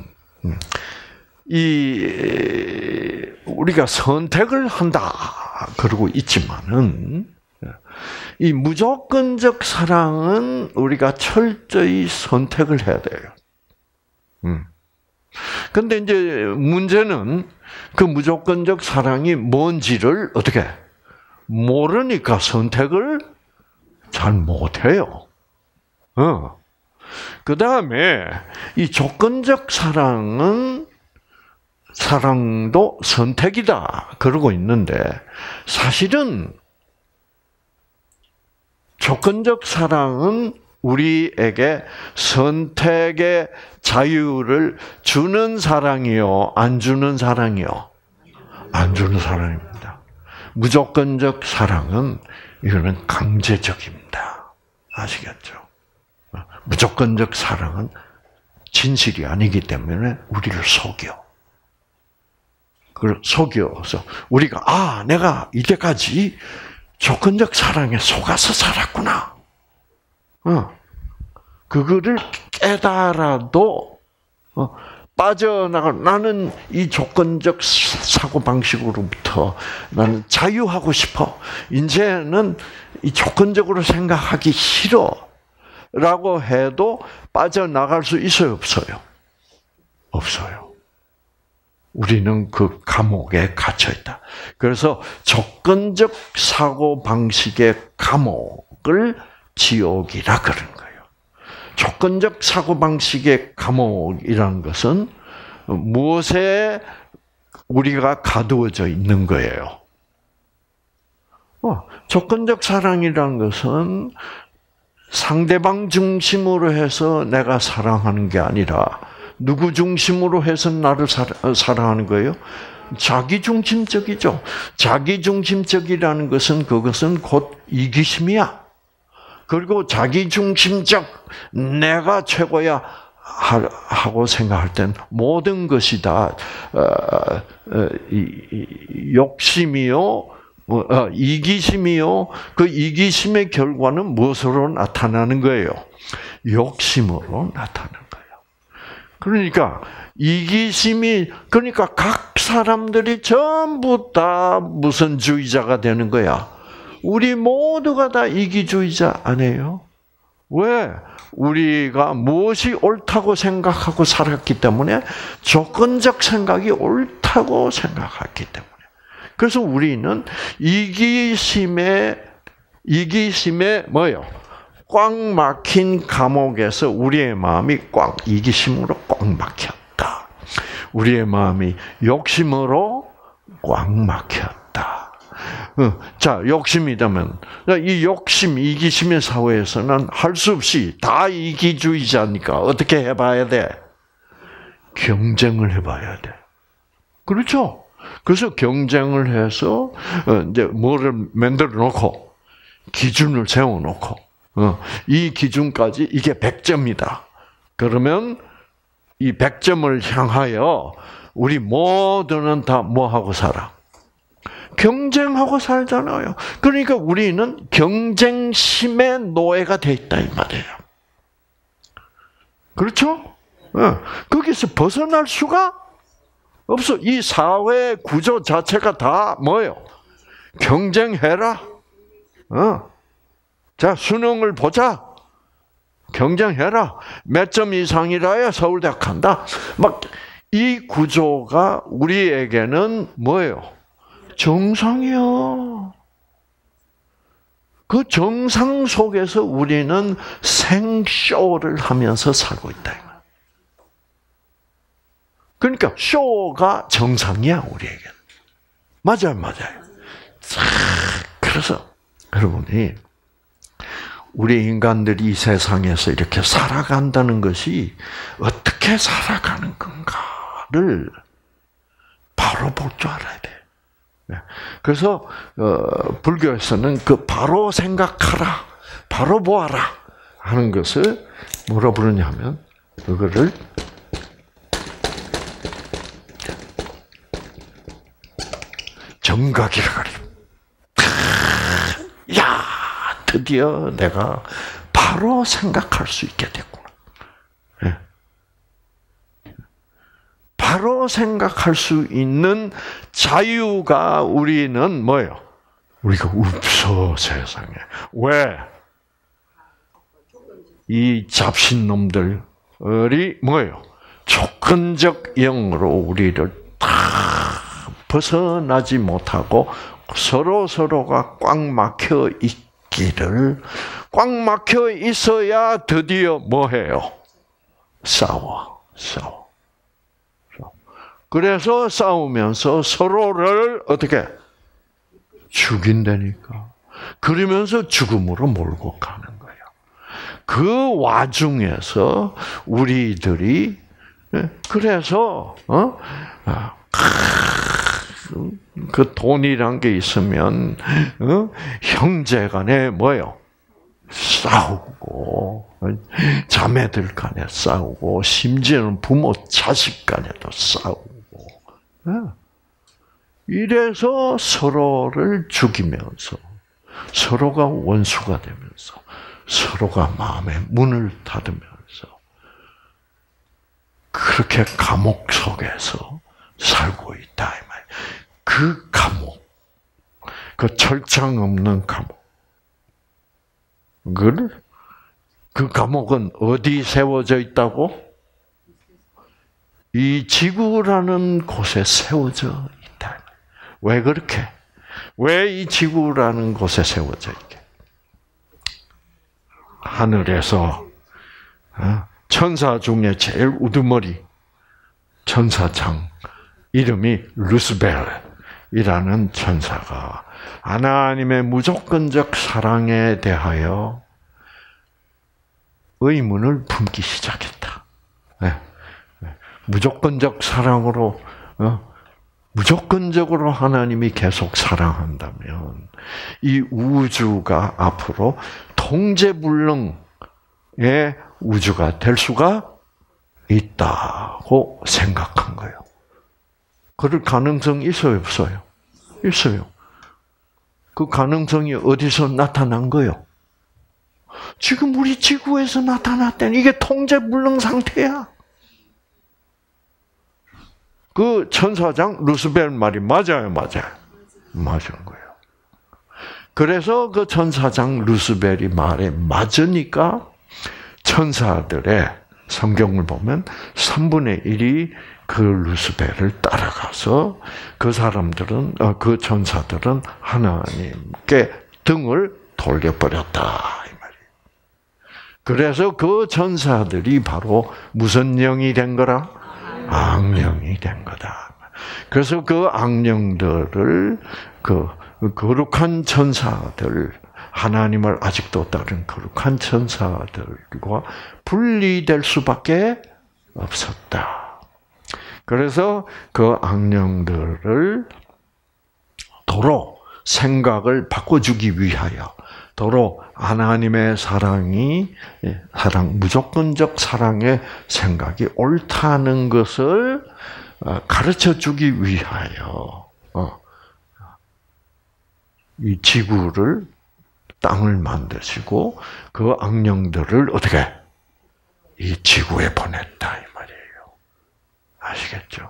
우리가 선택을 한다 그러고 있지만은 이 무조건적 사랑은 우리가 철저히 선택을 해야 돼요. 근데 이제 문제는 그 무조건적 사랑이 뭔지를 어떻게 모르니까 선택을 잘 못해요. 그 다음에 이 조건적 사랑도 선택이다 그러고 있는데 사실은 조건적 사랑은 우리에게 선택의 자유를 주는 사랑이요, 안 주는 사랑이요? 안 주는 사랑입니다. 무조건적 사랑은 이거는 강제적입니다. 아시겠죠? 무조건적 사랑은 진실이 아니기 때문에 우리를 속여. 그걸 속여서 우리가 내가 이때까지 조건적 사랑에 속아서 살았구나. 그거를 깨달아도 나는 이 조건적 사고 방식으로부터 나는 자유하고 싶어. 이제는 이 조건적으로 생각하기 싫어라고 해도 빠져나갈 수 있어요, 없어요? 없어요. 우리는 그 감옥에 갇혀 있다. 그래서 조건적 사고 방식의 감옥을 지옥이라 그러는 거예요. 조건적 사고방식의 감옥이라는 것은 무엇에 우리가 가두어져 있는 거예요? 조건적 사랑이라는 것은 상대방 중심으로 해서 내가 사랑하는 게 아니라 누구 중심으로 해서 나를 사랑하는 거예요? 자기중심적이죠. 자기중심적이라는 것은 그것은 곧 이기심이야. 그리고 자기중심적 내가 최고야 하고 생각할 땐 모든 것이 다 욕심이요, 이기심이요. 그 이기심의 결과는 무엇으로 나타나는 거예요? 욕심으로 나타나는 거예요. 그러니까 이기심이 그러니까 각 사람들이 전부 다 무슨 주의자가 되는 거야? 우리 모두가 다 이기주의자 아니에요? 왜? 우리가 무엇이 옳다고 생각하고 살았기 때문에 조건적 생각이 옳다고 생각했기 때문에. 그래서 우리는 이기심에 뭐요? 꽉 막힌 감옥에서 우리의 마음이 이기심으로 꽉 막혔다. 우리의 마음이 욕심으로 꽉 막혔다. 자, 욕심이라면 이 욕심, 이기심의 사회에서는 할 수 없이 다 이기주의자니까 어떻게 해봐야 돼? 경쟁을 해봐야 돼. 그렇죠? 그래서 경쟁을 해서 이제 뭐를 만들어 놓고 기준을 세워 놓고 이 기준까지 이게 100점이다. 그러면 이 100점을 향하여 우리 모두는 다 뭐 하고 살아? 경쟁하고 살잖아요. 그러니까 우리는 경쟁심의 노예가 돼 있다 이 말이에요. 그렇죠? 거기서 벗어날 수가 없어. 이 사회 구조 자체가 다 뭐예요? 경쟁해라. 자, 수능을 보자. 경쟁해라. 몇 점 이상이라야 서울대학 간다. 막 이 구조가 우리에게는 뭐예요? 정상이요. 그 정상 속에서 우리는 생쇼를 하면서 살고 있다. 그러니까 쇼가 정상이야 우리에게. 맞아요. 그래서 여러분이 우리 인간들이 이 세상에서 이렇게 살아간다는 것이 어떻게 살아가는 건가를 바로 볼 줄 알아야 돼. 그래서 불교에서는 그 바로 생각하라, 바로 보아라 하는 것을 뭐라 부르냐면 그거를 정각이라 그래요. 야, 드디어 내가 바로 생각할 수 있게 됐구나. 바로 생각할 수 있는 자유가 우리는 뭐예요? 우리가 없어 세상에. 왜? 이 잡신놈들이 뭐예요? 조건적 영으로 우리를 다 벗어나지 못하고 서로가 꽉 막혀 있기를, 꽉 막혀 있어야 드디어 뭐 해요? 싸워. 그래서 싸우면서 서로를 어떻게 죽인다니까. 그러면서 죽음으로 몰고 가는 거예요. 그 와중에서 우리들이 그래서 그 돈이란 게 있으면 형제간에 뭐요? 싸우고 자매들 간에 싸우고 심지어는 부모 자식 간에도 싸우고 이래서 서로를 죽이면서 서로가 원수가 되면서 서로가 마음의 문을 닫으면서 그렇게 감옥 속에서 살고 있다 이 말이에요. 그 감옥, 그 철창 없는 감옥, 그 감옥은 어디 세워져 있다고? 이 지구라는 곳에 세워져 있다. 왜 그렇게? 왜 이 지구라는 곳에 세워져 있게? 하늘에서 천사 중에 제일 우두머리 천사장 이름이 루스벨이라는 천사가 하나님의 무조건적 사랑에 대하여 의문을 품기 시작했다. 무조건적 사랑으로 무조건적으로 하나님이 계속 사랑한다면 이 우주가 앞으로 통제불능의 우주가 될 수가 있다고 생각한 거예요. 그럴 가능성이 있어요, 없어요? 있어요. 그 가능성이 어디서 나타난 거예요? 지금 우리 지구에서 나타났다니. 이게 통제불능 상태야. 그 천사장 루스벨 말이 맞아요, 맞아요? 맞은 거예요. 그래서 그 천사장 루스벨이 말에 맞으니까 천사들의 성경을 보면 3분의 1이 그 루스벨을 따라가서 그 사람들은, 그 천사들은 하나님께 등을 돌려버렸다. 이 말이에요. 그래서 그 천사들이 바로 무슨 영이 된 거라? 악령이 된 거다. 그래서 그 악령들을 그 거룩한 천사들, 하나님을 아직도 따른 거룩한 천사들과 분리될 수밖에 없었다. 그래서 그 악령들을 도로 생각을 바꿔주기 위하여 도로 하나님의 무조건적 사랑의 생각이 옳다는 것을 가르쳐주기 위하여 이 지구를, 땅을 만드시고 그 악령들을 어떻게 이 지구에 보냈다 이 말이에요. 아시겠죠?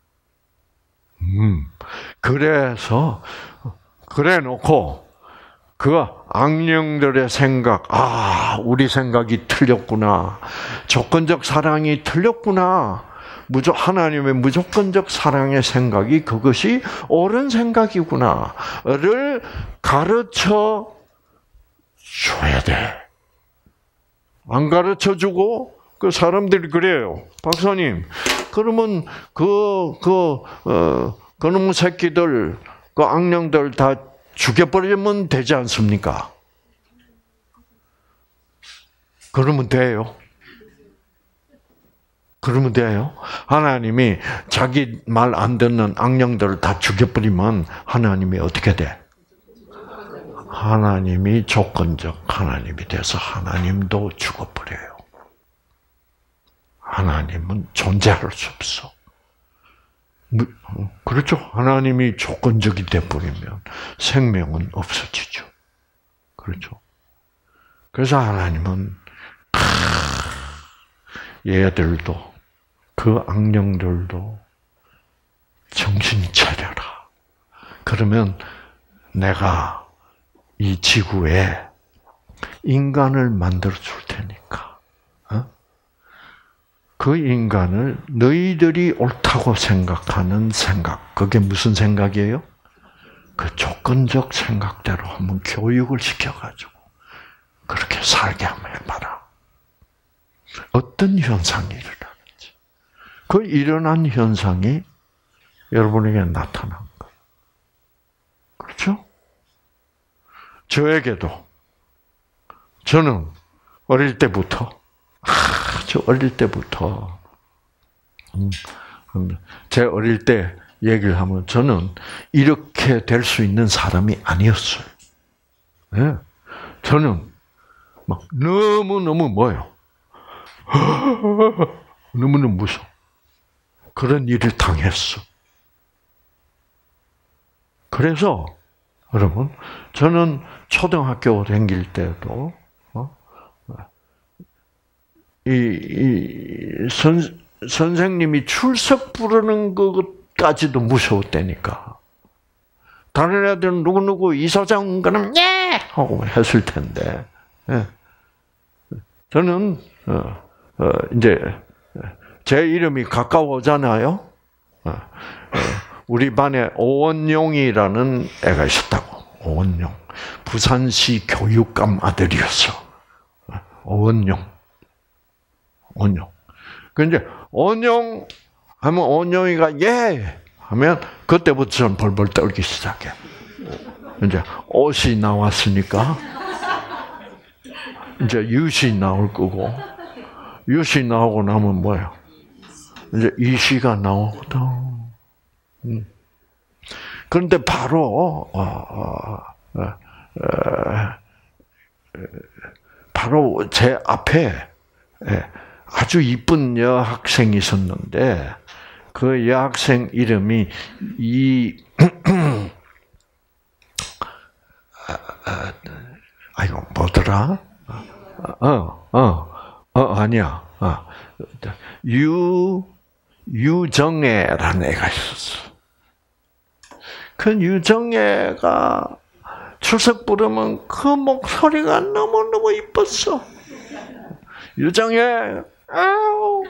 그래서 그래 놓고 그 악령들의 생각, 우리 생각이 틀렸구나. 조건적 사랑이 틀렸구나. 하나님의 무조건적 사랑의 생각이 그것이 옳은 생각이구나를 가르쳐 줘야 돼. 안 가르쳐 주고 그 사람들이 그래요. 박사님, 그러면 그놈의 새끼들, 그 악령들 다 죽여버리면 되지 않습니까? 그러면 돼요. 그러면 돼요. 하나님이 자기 말 안 듣는 악령들을 다 죽여버리면 하나님이 어떻게 돼? 하나님이 조건적 하나님이 돼서 하나님도 죽어버려요. 하나님은 존재할 수 없어. 그렇죠? 하나님이 조건적이 돼버리면 생명은 없어지죠. 그렇죠? 그래서 하나님은 얘들도 그 악령들도 정신 차려라. 그러면 내가 이 지구에 인간을 만들어 줄 테니까 그 인간을 너희들이 옳다고 생각하는 생각, 그게 무슨 생각이에요? 그 조건적 생각대로 한번 교육을 시켜가지고 그렇게 살게 한번 해봐라. 어떤 현상이 일어나는지. 그 일어난 현상이 여러분에게 나타난 거예요. 그렇죠? 저에게도, 저는 어릴 때부터, 제 어릴 때 얘기를 하면 저는 이렇게 될 수 있는 사람이 아니었어요. 네. 저는 막 너무너무 뭐예요? 너무너무 무서워. 그런 일을 당했어. 그래서 여러분, 저는 초등학교 다닐 때도 선생님이 출석 부르는 것까지도 무서웠다니까. 다른 애들은 누구누구 이사장 그럼 예 하고 했을 텐데, 예. 저는 이제 제 이름이 가까워잖아요. 우리 반에 오원용이라는 애가 있었다고. 오원용, 부산시 교육감 아들이었어. 오원용. 근데 원용 하면 원용이가 예 하면 그때부터 전 벌벌 떨기 시작해. 이제 옷이 나왔으니까 이제 유시 나올 거고, 유시 나오고 나면 뭐야? 이제 이시가 나오거든. 그런데 바로 바로 제 앞에 아주 이쁜 여학생이 있었는데 그 여학생 이름이 이거 뭐더라? 아니야. 유정애라는 애가 있었어. 그 유정애가 출석 부르면 그 목소리가 너무너무 이뻤어. 유정애, 아우.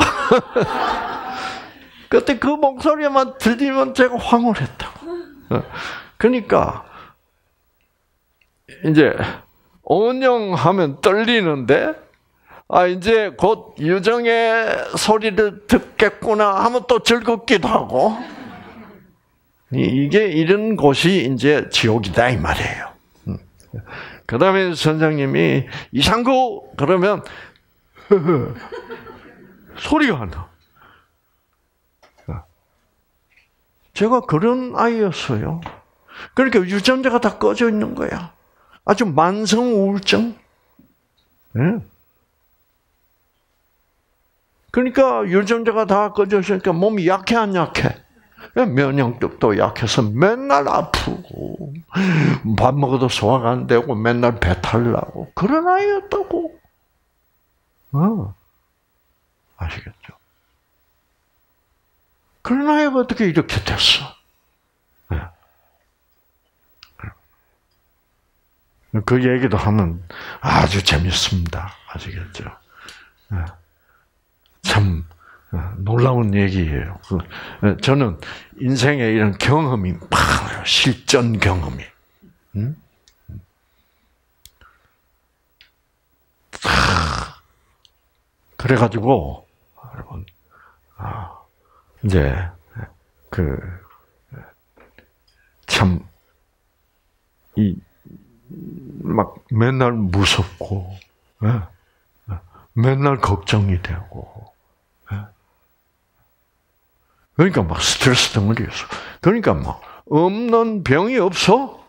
그때 그 목소리만 들리면 제가 황홀했다고. 그러니까, 이제, 온영하면 떨리는데, 이제 곧 유정의 소리를 듣겠구나 하면 또 즐겁기도 하고, 이게 이런 곳이 이제 지옥이다 이 말이에요. 그 다음에 선생님이 이상구 그러면 소리가 안 나. 제가 그런 아이였어요. 그러니까 유전자가 다 꺼져 있는 거야. 아주 만성 우울증. 그러니까 유전자가 다 꺼져 있으니까 몸이 약해 안 약해? 면역력도 약해서 맨날 아프고 밥 먹어도 소화가 안 되고 맨날 배탈 나고 그런 아이였다고. 아시겠죠? 그런 아이가 어떻게 이렇게 됐어? 그 얘기도 하면 아주 재밌습니다. 아시겠죠? 참 놀라운 얘기예요. 저는 인생에 이런 경험이 많아요. 실전 경험이. 그래가지고 여러분, 이제 참 막 맨날 무섭고, 맨날 걱정이 되고. 그러니까 막 스트레스 덩어리였어. 그러니까 막 없는 병이 없어.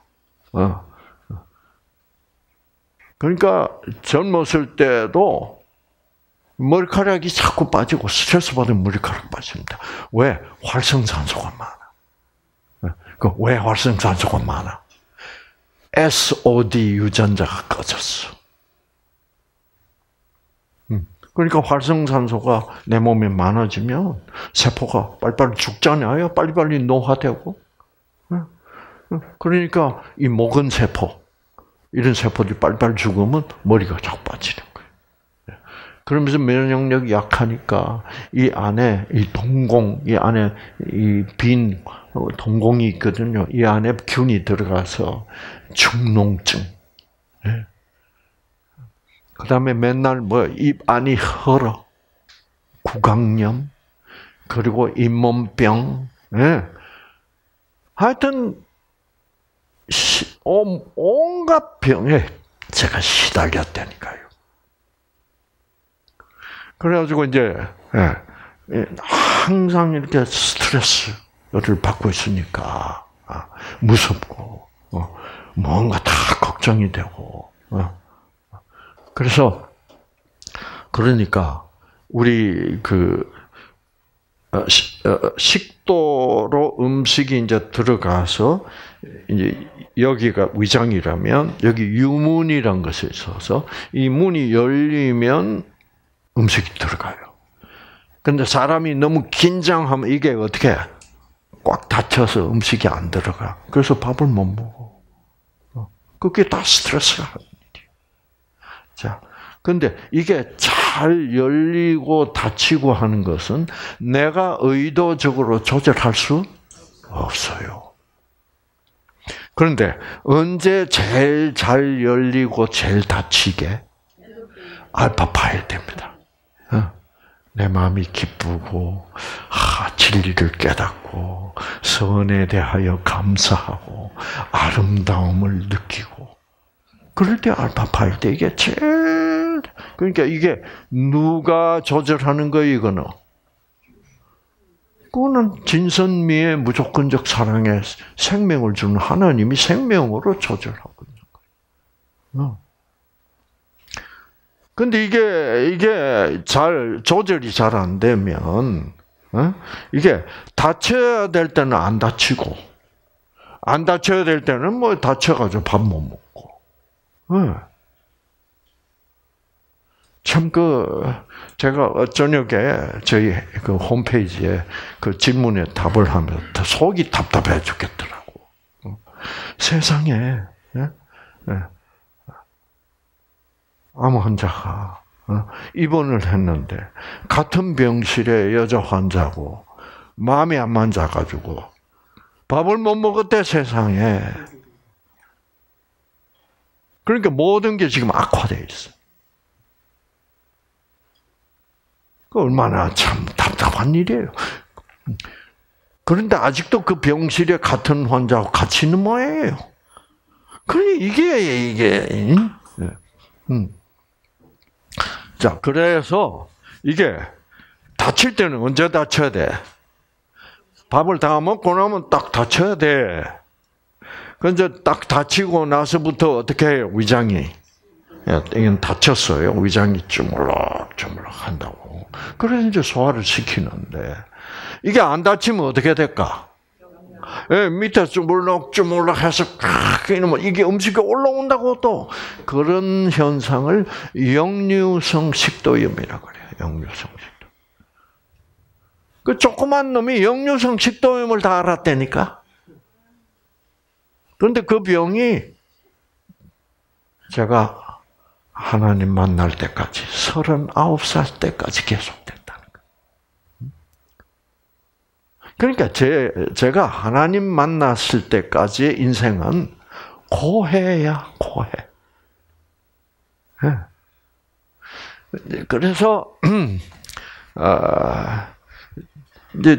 그러니까 젊었을 때도 머리카락이 자꾸 빠지고 스트레스 받으면 머리카락 빠집니다. 왜? 활성산소가 많아. 왜 활성산소가 많아? SOD 유전자가 꺼졌어. 그러니까 활성산소가 내 몸에 많아지면 세포가 빨리빨리 죽잖아요. 빨리빨리 노화되고. 그러니까 이 모근 세포, 이런 세포들이 빨리빨리 죽으면 머리가 자꾸 빠지는 거예요. 그러면서 면역력이 약하니까 이 안에 이 동공, 이 안에 이 빈 동공이 있거든요. 이 안에 균이 들어가서 축농증. 그 다음에 맨날 입 안이 헐어. 구강염. 그리고 잇몸병. 하여튼, 온갖 병에 제가 시달렸다니까요. 그래가지고 이제, 항상 이렇게 스트레스를 받고 있으니까, 무섭고, 뭔가 다 걱정이 되고, 그래서 그러니까 우리 식도로 음식이 이제 들어가서 이제 여기가 위장이라면 여기 유문이란 것이 있어서 이 문이 열리면 음식이 들어가요. 근데 사람이 너무 긴장하면 이게 어떻게 꽉 닫혀서 음식이 안 들어가. 그래서 밥을 못 먹어. 그게 다 스트레스가. 자, 근데 이게 잘 열리고 닫히고 하는 것은 내가 의도적으로 조절할 수 없어요. 그런데 언제 제일 잘 열리고 제일 닫히게? 알파파일 때입니다. 내 마음이 기쁘고, 진리를 깨닫고, 선에 대하여 감사하고, 아름다움을 느끼고, 그럴 때 알파파일 때 이게 제일, 그러니까 이게 누가 조절하는 거예요, 이거는? 그거는 진선미의 무조건적 사랑에 생명을 주는 하나님이 생명으로 조절하고 있는 거예요. 근데 이게 조절이 잘 안 되면, 이게 다쳐야 될 때는 안 다치고, 안 다쳐야 될 때는 뭐 다쳐가지고 밥 못 먹고. 참 제가 저녁에 저희 그 홈페이지에 그 질문에 답을 하면 속이 답답해 죽겠더라고. 세상에, 암 환자가 입원을 했는데 같은 병실에 여자 환자고 마음이 안 맞아가지고 밥을 못 먹었대 세상에. 그러니까 모든 게 지금 악화돼 있어. 그 얼마나 참 답답한 일이에요. 그런데 아직도 그 병실에 같은 환자하고 같이 있는 모양이에요. 그래 이게. 자, 그래서 이게 다칠 때는 언제 다쳐야 돼? 밥을 다 먹고 나면 딱 다쳐야 돼. 근데 딱 다치고 나서부터 어떻게 해요? 위장이. 이건 다쳤어요. 위장이 주물럭주물럭 한다고. 그래서 이제 소화를 시키는데 이게 안 다치면 어떻게 될까? 밑에 주물럭주물럭 해서 이러면 이게 음식이 올라온다고 또 그런 현상을 역류성 식도염이라고 그래요. 역류성 식도염. 그 조그만 놈이 역류성 식도염을 다 알았다니까. 그런데 그 병이 제가 하나님 만날 때까지 39살 때까지 계속됐다는 거예요. 그러니까 제가 하나님 만났을 때까지의 인생은 고해야 고해. 그래서 이제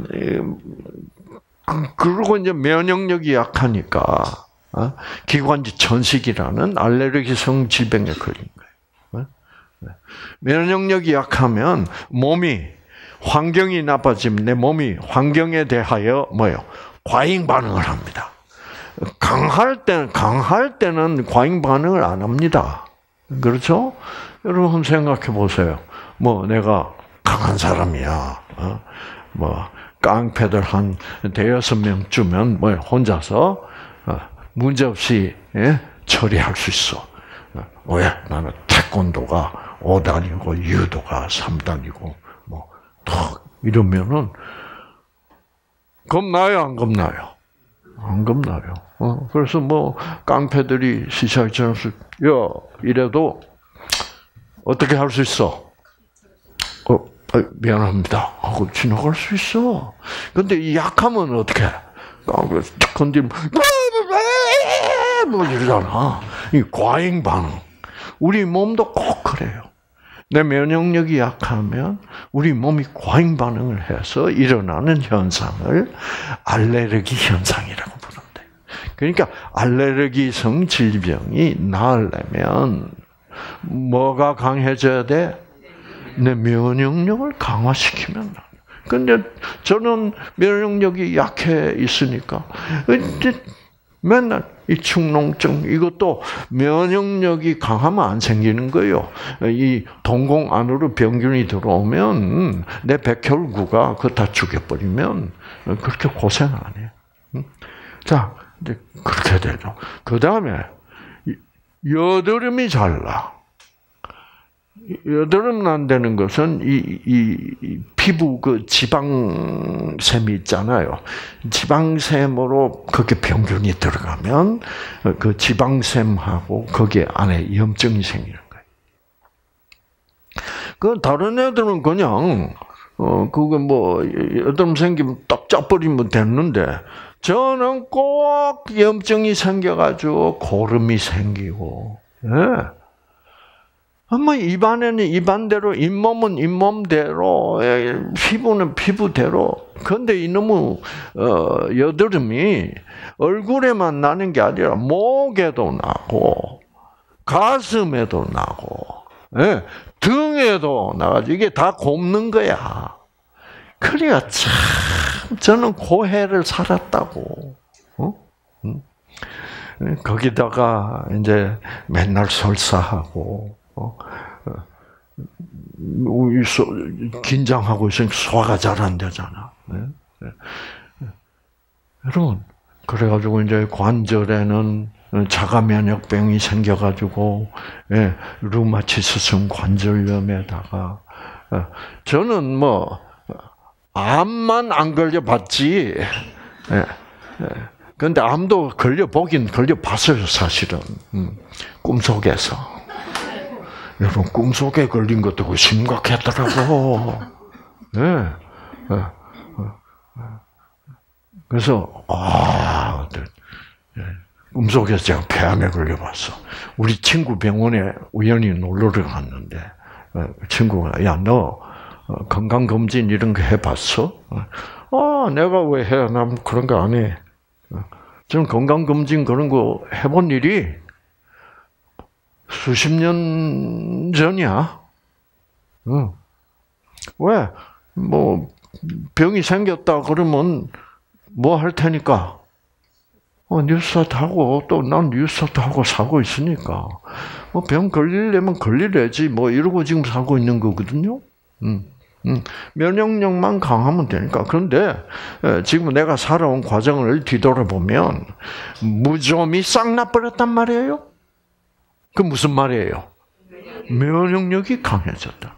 그리고 이제 면역력이 약하니까 기관지 천식이라는 알레르기성 질병에 걸린 거예요. 면역력이 약하면 몸이 환경이 나빠지면 내 몸이 환경에 대하여 뭐예요? 과잉 반응을 합니다. 강할 때는 과잉 반응을 안 합니다. 그렇죠? 여러분 생각해 보세요. 뭐 내가 강한 사람이야. 뭐 깡패들 한 5-6명 뭐 혼자서 문제없이 처리할 수 있어. 왜? 나는 태권도가 5단이고 유도가 3단이고 뭐 턱 이러면은 겁나요, 안 겁나요? 안 겁나요. 그래서 뭐 깡패들이 시사처럼 이래도 어떻게 할 수 있어? 미안합니다 하고 지나갈 수 있어. 근데 이 약하면 어떻게? 건드리면 뭐 이러잖아. 이 과잉 반응. 우리 몸도 꼭 그래요. 내 면역력이 약하면 우리 몸이 과잉 반응을 해서 일어나는 현상을 알레르기 현상이라고 부른대. 그러니까 알레르기성 질병이 나으려면 뭐가 강해져야 돼? 내 면역력을 강화시키면 나. 근데 저는 면역력이 약해 있으니까 맨날 이 축농증 이것도 면역력이 강하면 안 생기는 거예요. 이 동공 안으로 병균이 들어오면 내 백혈구가 그거 다 죽여버리면 그렇게 고생 안 해요. 자, 이제 그렇게 되죠. 그 다음에 여드름이 잘 나. 여드름 난다는 것은 이 피부 그 지방샘이 있잖아요. 지방샘으로 거기에 병균이 들어가면 그 지방샘하고 거기에 안에 염증이 생기는 거예요. 그 다른 애들은 그냥 그거 뭐 여드름 생기면 딱 짜버리면 됐는데 저는 꼭 염증이 생겨가지고 고름이 생기고. 아마 입안에는 입안대로, 잇몸은 잇몸대로, 피부는 피부대로. 그런데 이놈의 여드름이 얼굴에만 나는 게 아니라 목에도 나고, 가슴에도 나고, 등에도 나가지고 이게 다 곱는 거야. 그래야 참 저는 고해를 살았다고. 거기다가 이제 맨날 설사하고 긴장하고 있으니까 소화가 잘 안 되잖아. 여러분, 그래가지고 이제 관절에는 자가 면역병이 생겨가지고 류마티스성 관절염에다가 저는 뭐 암만 안 걸려봤지. 근데 암도 걸려봤어요, 사실은. 꿈속에서. 여러분, 꿈속에 걸린 것도 심각했더라고. 그래서, 꿈속에서 제가 폐암에 걸려봤어. 우리 친구 병원에 우연히 놀러를 갔는데, 친구가, 야, 너 건강검진 이런 거 해봤어? 내가 왜 해? 난 그런 거 안 해. 저는 건강검진 그런 거 해본 일이 수십 년 전이야. 왜? 뭐, 병이 생겼다 그러면 뭐 할 테니까? 뉴스타트 하고, 또 난 뉴스타트 하고 살고 있으니까. 뭐 병 걸리려면 걸리래지, 뭐 이러고 지금 살고 있는 거거든요. 면역력만 강하면 되니까. 그런데 지금 내가 살아온 과정을 뒤돌아보면 무좀이 싹 나버렸단 말이에요. 그 무슨 말이에요? 면역력이 강해졌다.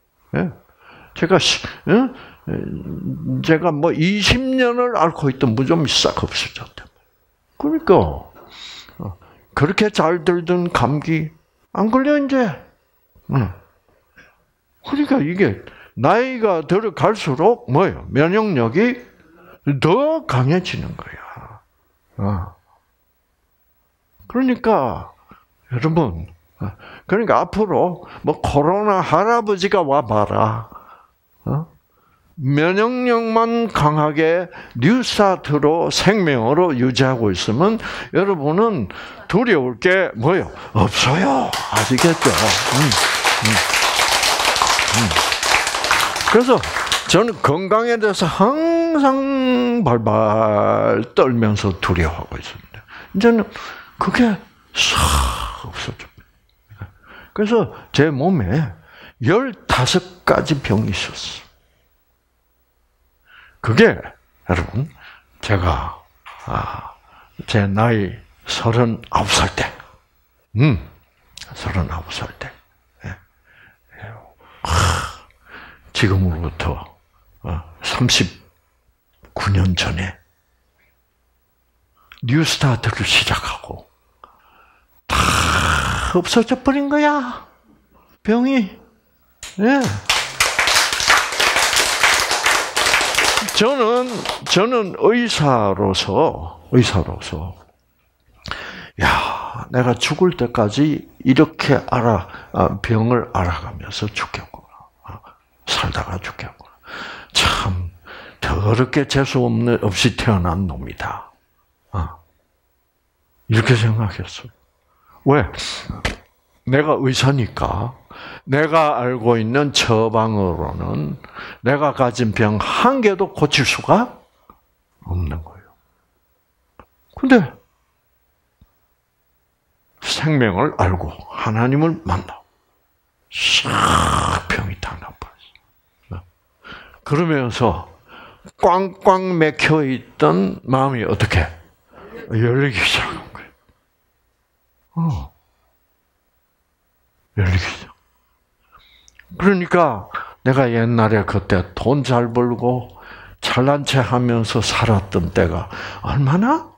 제가 뭐 20년을 앓고 있던 무좀이 싹 없어졌다. 그러니까 그렇게 잘 들던 감기 안 걸려 이제. 그러니까 이게 나이가 들어갈수록 뭐예요? 면역력이 더 강해지는 거야. 그러니까 여러분, 그러니까 앞으로 뭐 코로나 할아버지가 와봐라. 면역력만 강하게 뉴스타트로 생명으로 유지하고 있으면 여러분은 두려울 게 뭐예요? 없어요. 아시겠죠? 그래서 저는 건강에 대해서 항상 발발 떨면서 두려워하고 있습니다. 이제는 그게 싹 없어져. 그래서 제 몸에 15가지 병이 있었어. 그게 여러분 제가 제 나이 39살 때, 39살 때, 지금으로부터 39년 전에 뉴스타트를 시작하고 다 없어져 버린 거야, 병이. 저는 의사로서 야, 내가 죽을 때까지 이렇게 병을 알아가면서 죽겠구나. 살다가 죽겠구나. 참 더럽게 재수 없이 태어난 놈이다. 이렇게 생각했어요. 왜? 내가 의사니까 내가 알고 있는 처방으로는 내가 가진 병 한 개도 고칠 수가 없는 거예요. 근데 생명을 알고 하나님을 만나고 싹 병이 다 나빠졌어요. 그러면서 꽝꽝 맥혀 있던 마음이 어떻게 열리기 시작한 거예요. 열리기 시작. 그러니까 내가 옛날에 그때 돈 잘 벌고 잘난 체 하면서 살았던 때가 얼마나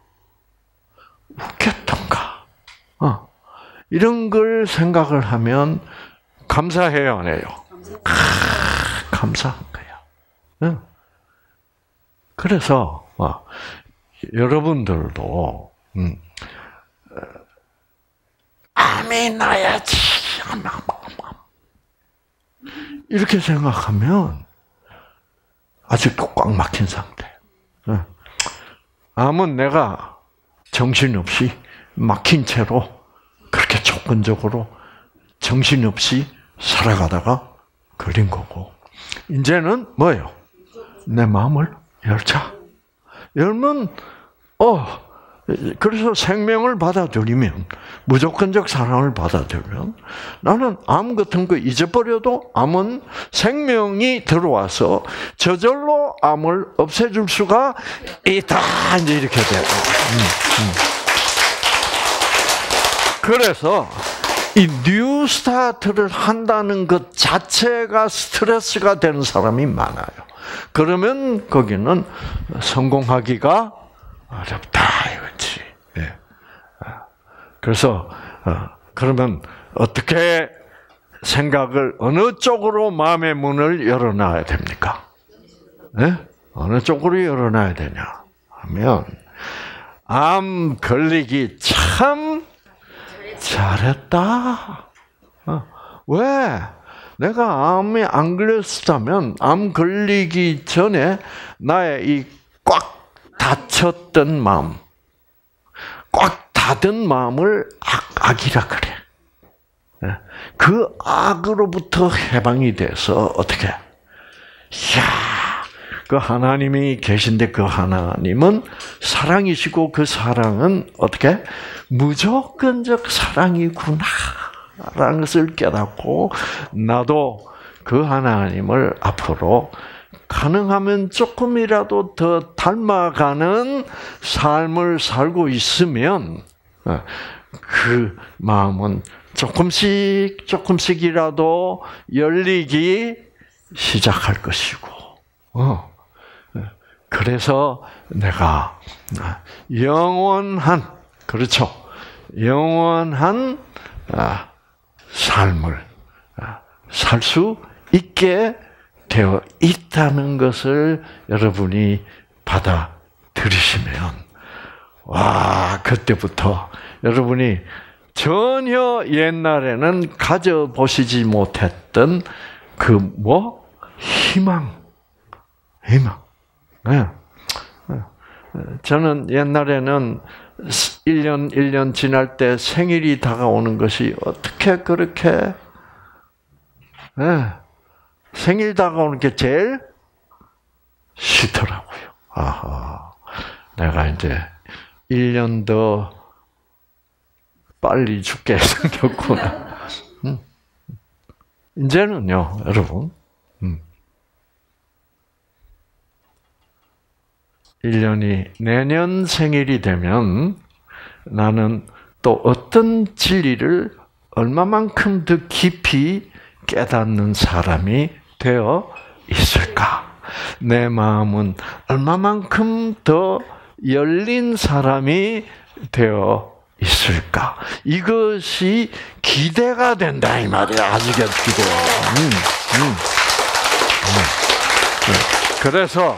웃겼던가. 이런 걸 생각을 하면 감사해요, 안 해요? 감사한 거야. 그래서 여러분들도 암이 나야지 이렇게 생각하면 아직도 꽉 막힌 상태. 암은 내가 정신없이 막힌 채로 그렇게 조건적으로 정신없이 살아가다가 걸린 거고, 이제는 뭐예요? 내 마음을 열자. 열면 그래서 생명을 받아들이면, 무조건적 사랑을 받아들이면, 나는 암 같은 거 잊어버려도 암은 생명이 들어와서 저절로 암을 없애줄 수가 있다. 이제 이렇게 돼요. 그래서 이 뉴 스타트를 한다는 것 자체가 스트레스가 되는 사람이 많아요. 그러면 거기는 성공하기가 어렵다 이거지. 예. 그래서 그러면 어떻게 생각을 어느 쪽으로 마음의 문을 열어놔야 됩니까? 예? 어느 쪽으로 열어놔야 되냐 하면 암 걸리기 참 잘했다. 왜? 내가 암에 안 걸렸다면 암 걸리기 전에 나의 이 꽉 닫혔던 마음, 꽉 닫은 마음을 악이라 그래. 그 악으로부터 해방이 돼서 어떻게? 이야, 그 하나님이 계신데 그 하나님은 사랑이시고 그 사랑은 어떻게? 무조건적 사랑이구나 라는 것을 깨닫고 나도 그 하나님을 앞으로 가능하면 조금이라도 더 닮아가는 삶을 살고 있으면 그 마음은 조금씩이라도 열리기 시작할 것이고, 그래서 내가 영원한, 그렇죠, 영원한 삶을 살 수 있게 되어 있다는 것을 여러분이 받아들이시면, 와, 그때부터 여러분이 전혀 옛날에는 가져보시지 못했던 희망. 네. 저는 옛날에는 1년 지날 때 생일이 다가오는 것이 어떻게 그렇게, 생일 다가오는 게 제일 싫더라고요. 아하, 내가 이제 1년 더 빨리 죽게 생겼구나. 이제는요, 여러분, 1년이 내년 생일이 되면 나는 또 어떤 진리를 얼마만큼 더 깊이 깨닫는 사람이 되어 있을까? 내 마음은 얼마만큼 더 열린 사람이 되어 있을까? 이것이 기대가 된다 이 말이야. 아직은 기대. 그래서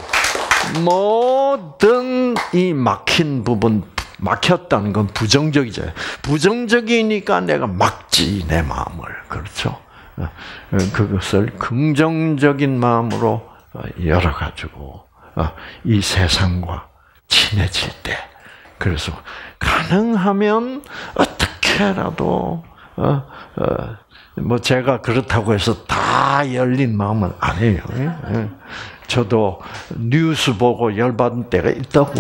모든 이 막힌 부분, 막혔다는 건 부정적이죠. 부정적이니까 내가 막지 내 마음을. 그렇죠? 그것을 긍정적인 마음으로 열어가지고 이 세상과 친해질 때, 그래서 가능하면 어떻게라도 뭐 제가 그렇다고 해서 다 열린 마음은 아니에요. 저도 뉴스 보고 열받은 때가 있다고.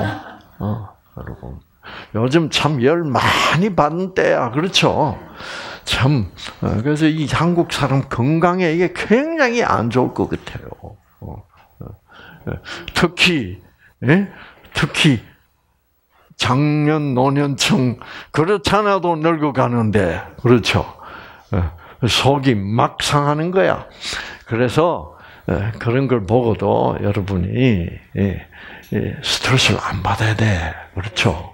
여러분, 요즘 참 열 많이 받는 때야. 그렇죠? 참, 그래서 이 한국 사람 건강에 이게 굉장히 안 좋을 것 같아요. 특히 장년, 노년층, 그렇잖아도 늙어가는데, 그렇죠? 속이 막 상하는 거야. 그래서 그런 걸 보고도 여러분이 스트레스를 안 받아야 돼. 그렇죠?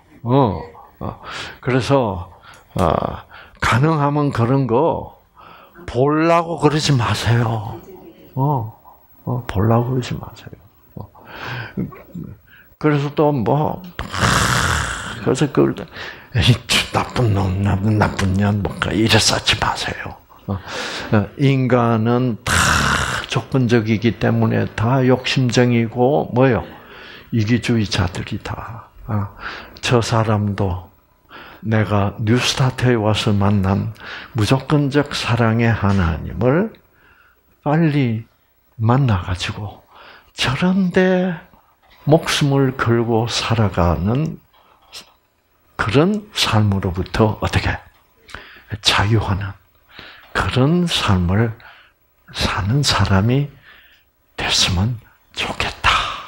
그래서 가능하면 그런 거 보려고 그러지 마세요. 보려고 그러지 마세요. 그래서 또 그래서 그걸 나쁜 놈, 나쁜 년, 뭔가 이래서 하지 마세요. 인간은 다 조건적이기 때문에 다 욕심쟁이고 뭐요? 이기주의자들이다. 저 사람도 내가 뉴스타트에 와서 만난 무조건적 사랑의 하나님을 빨리 만나가지고 저런데 목숨을 걸고 살아가는 그런 삶으로부터 어떻게 자유하는 그런 삶을 사는 사람이 됐으면 좋겠다.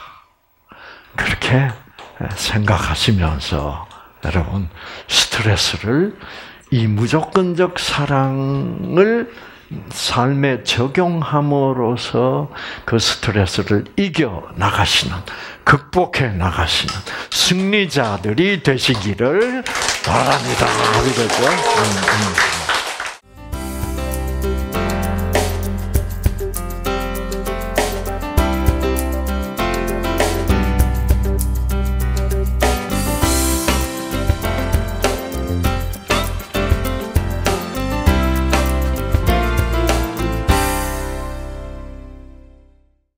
그렇게 생각하시면서 여러분 스트레스를 이 무조건적 사랑을 삶에 적용함으로써 그 스트레스를 이겨 나가시는, 극복해 나가시는 승리자들이 되시기를 바랍니다. 그렇죠?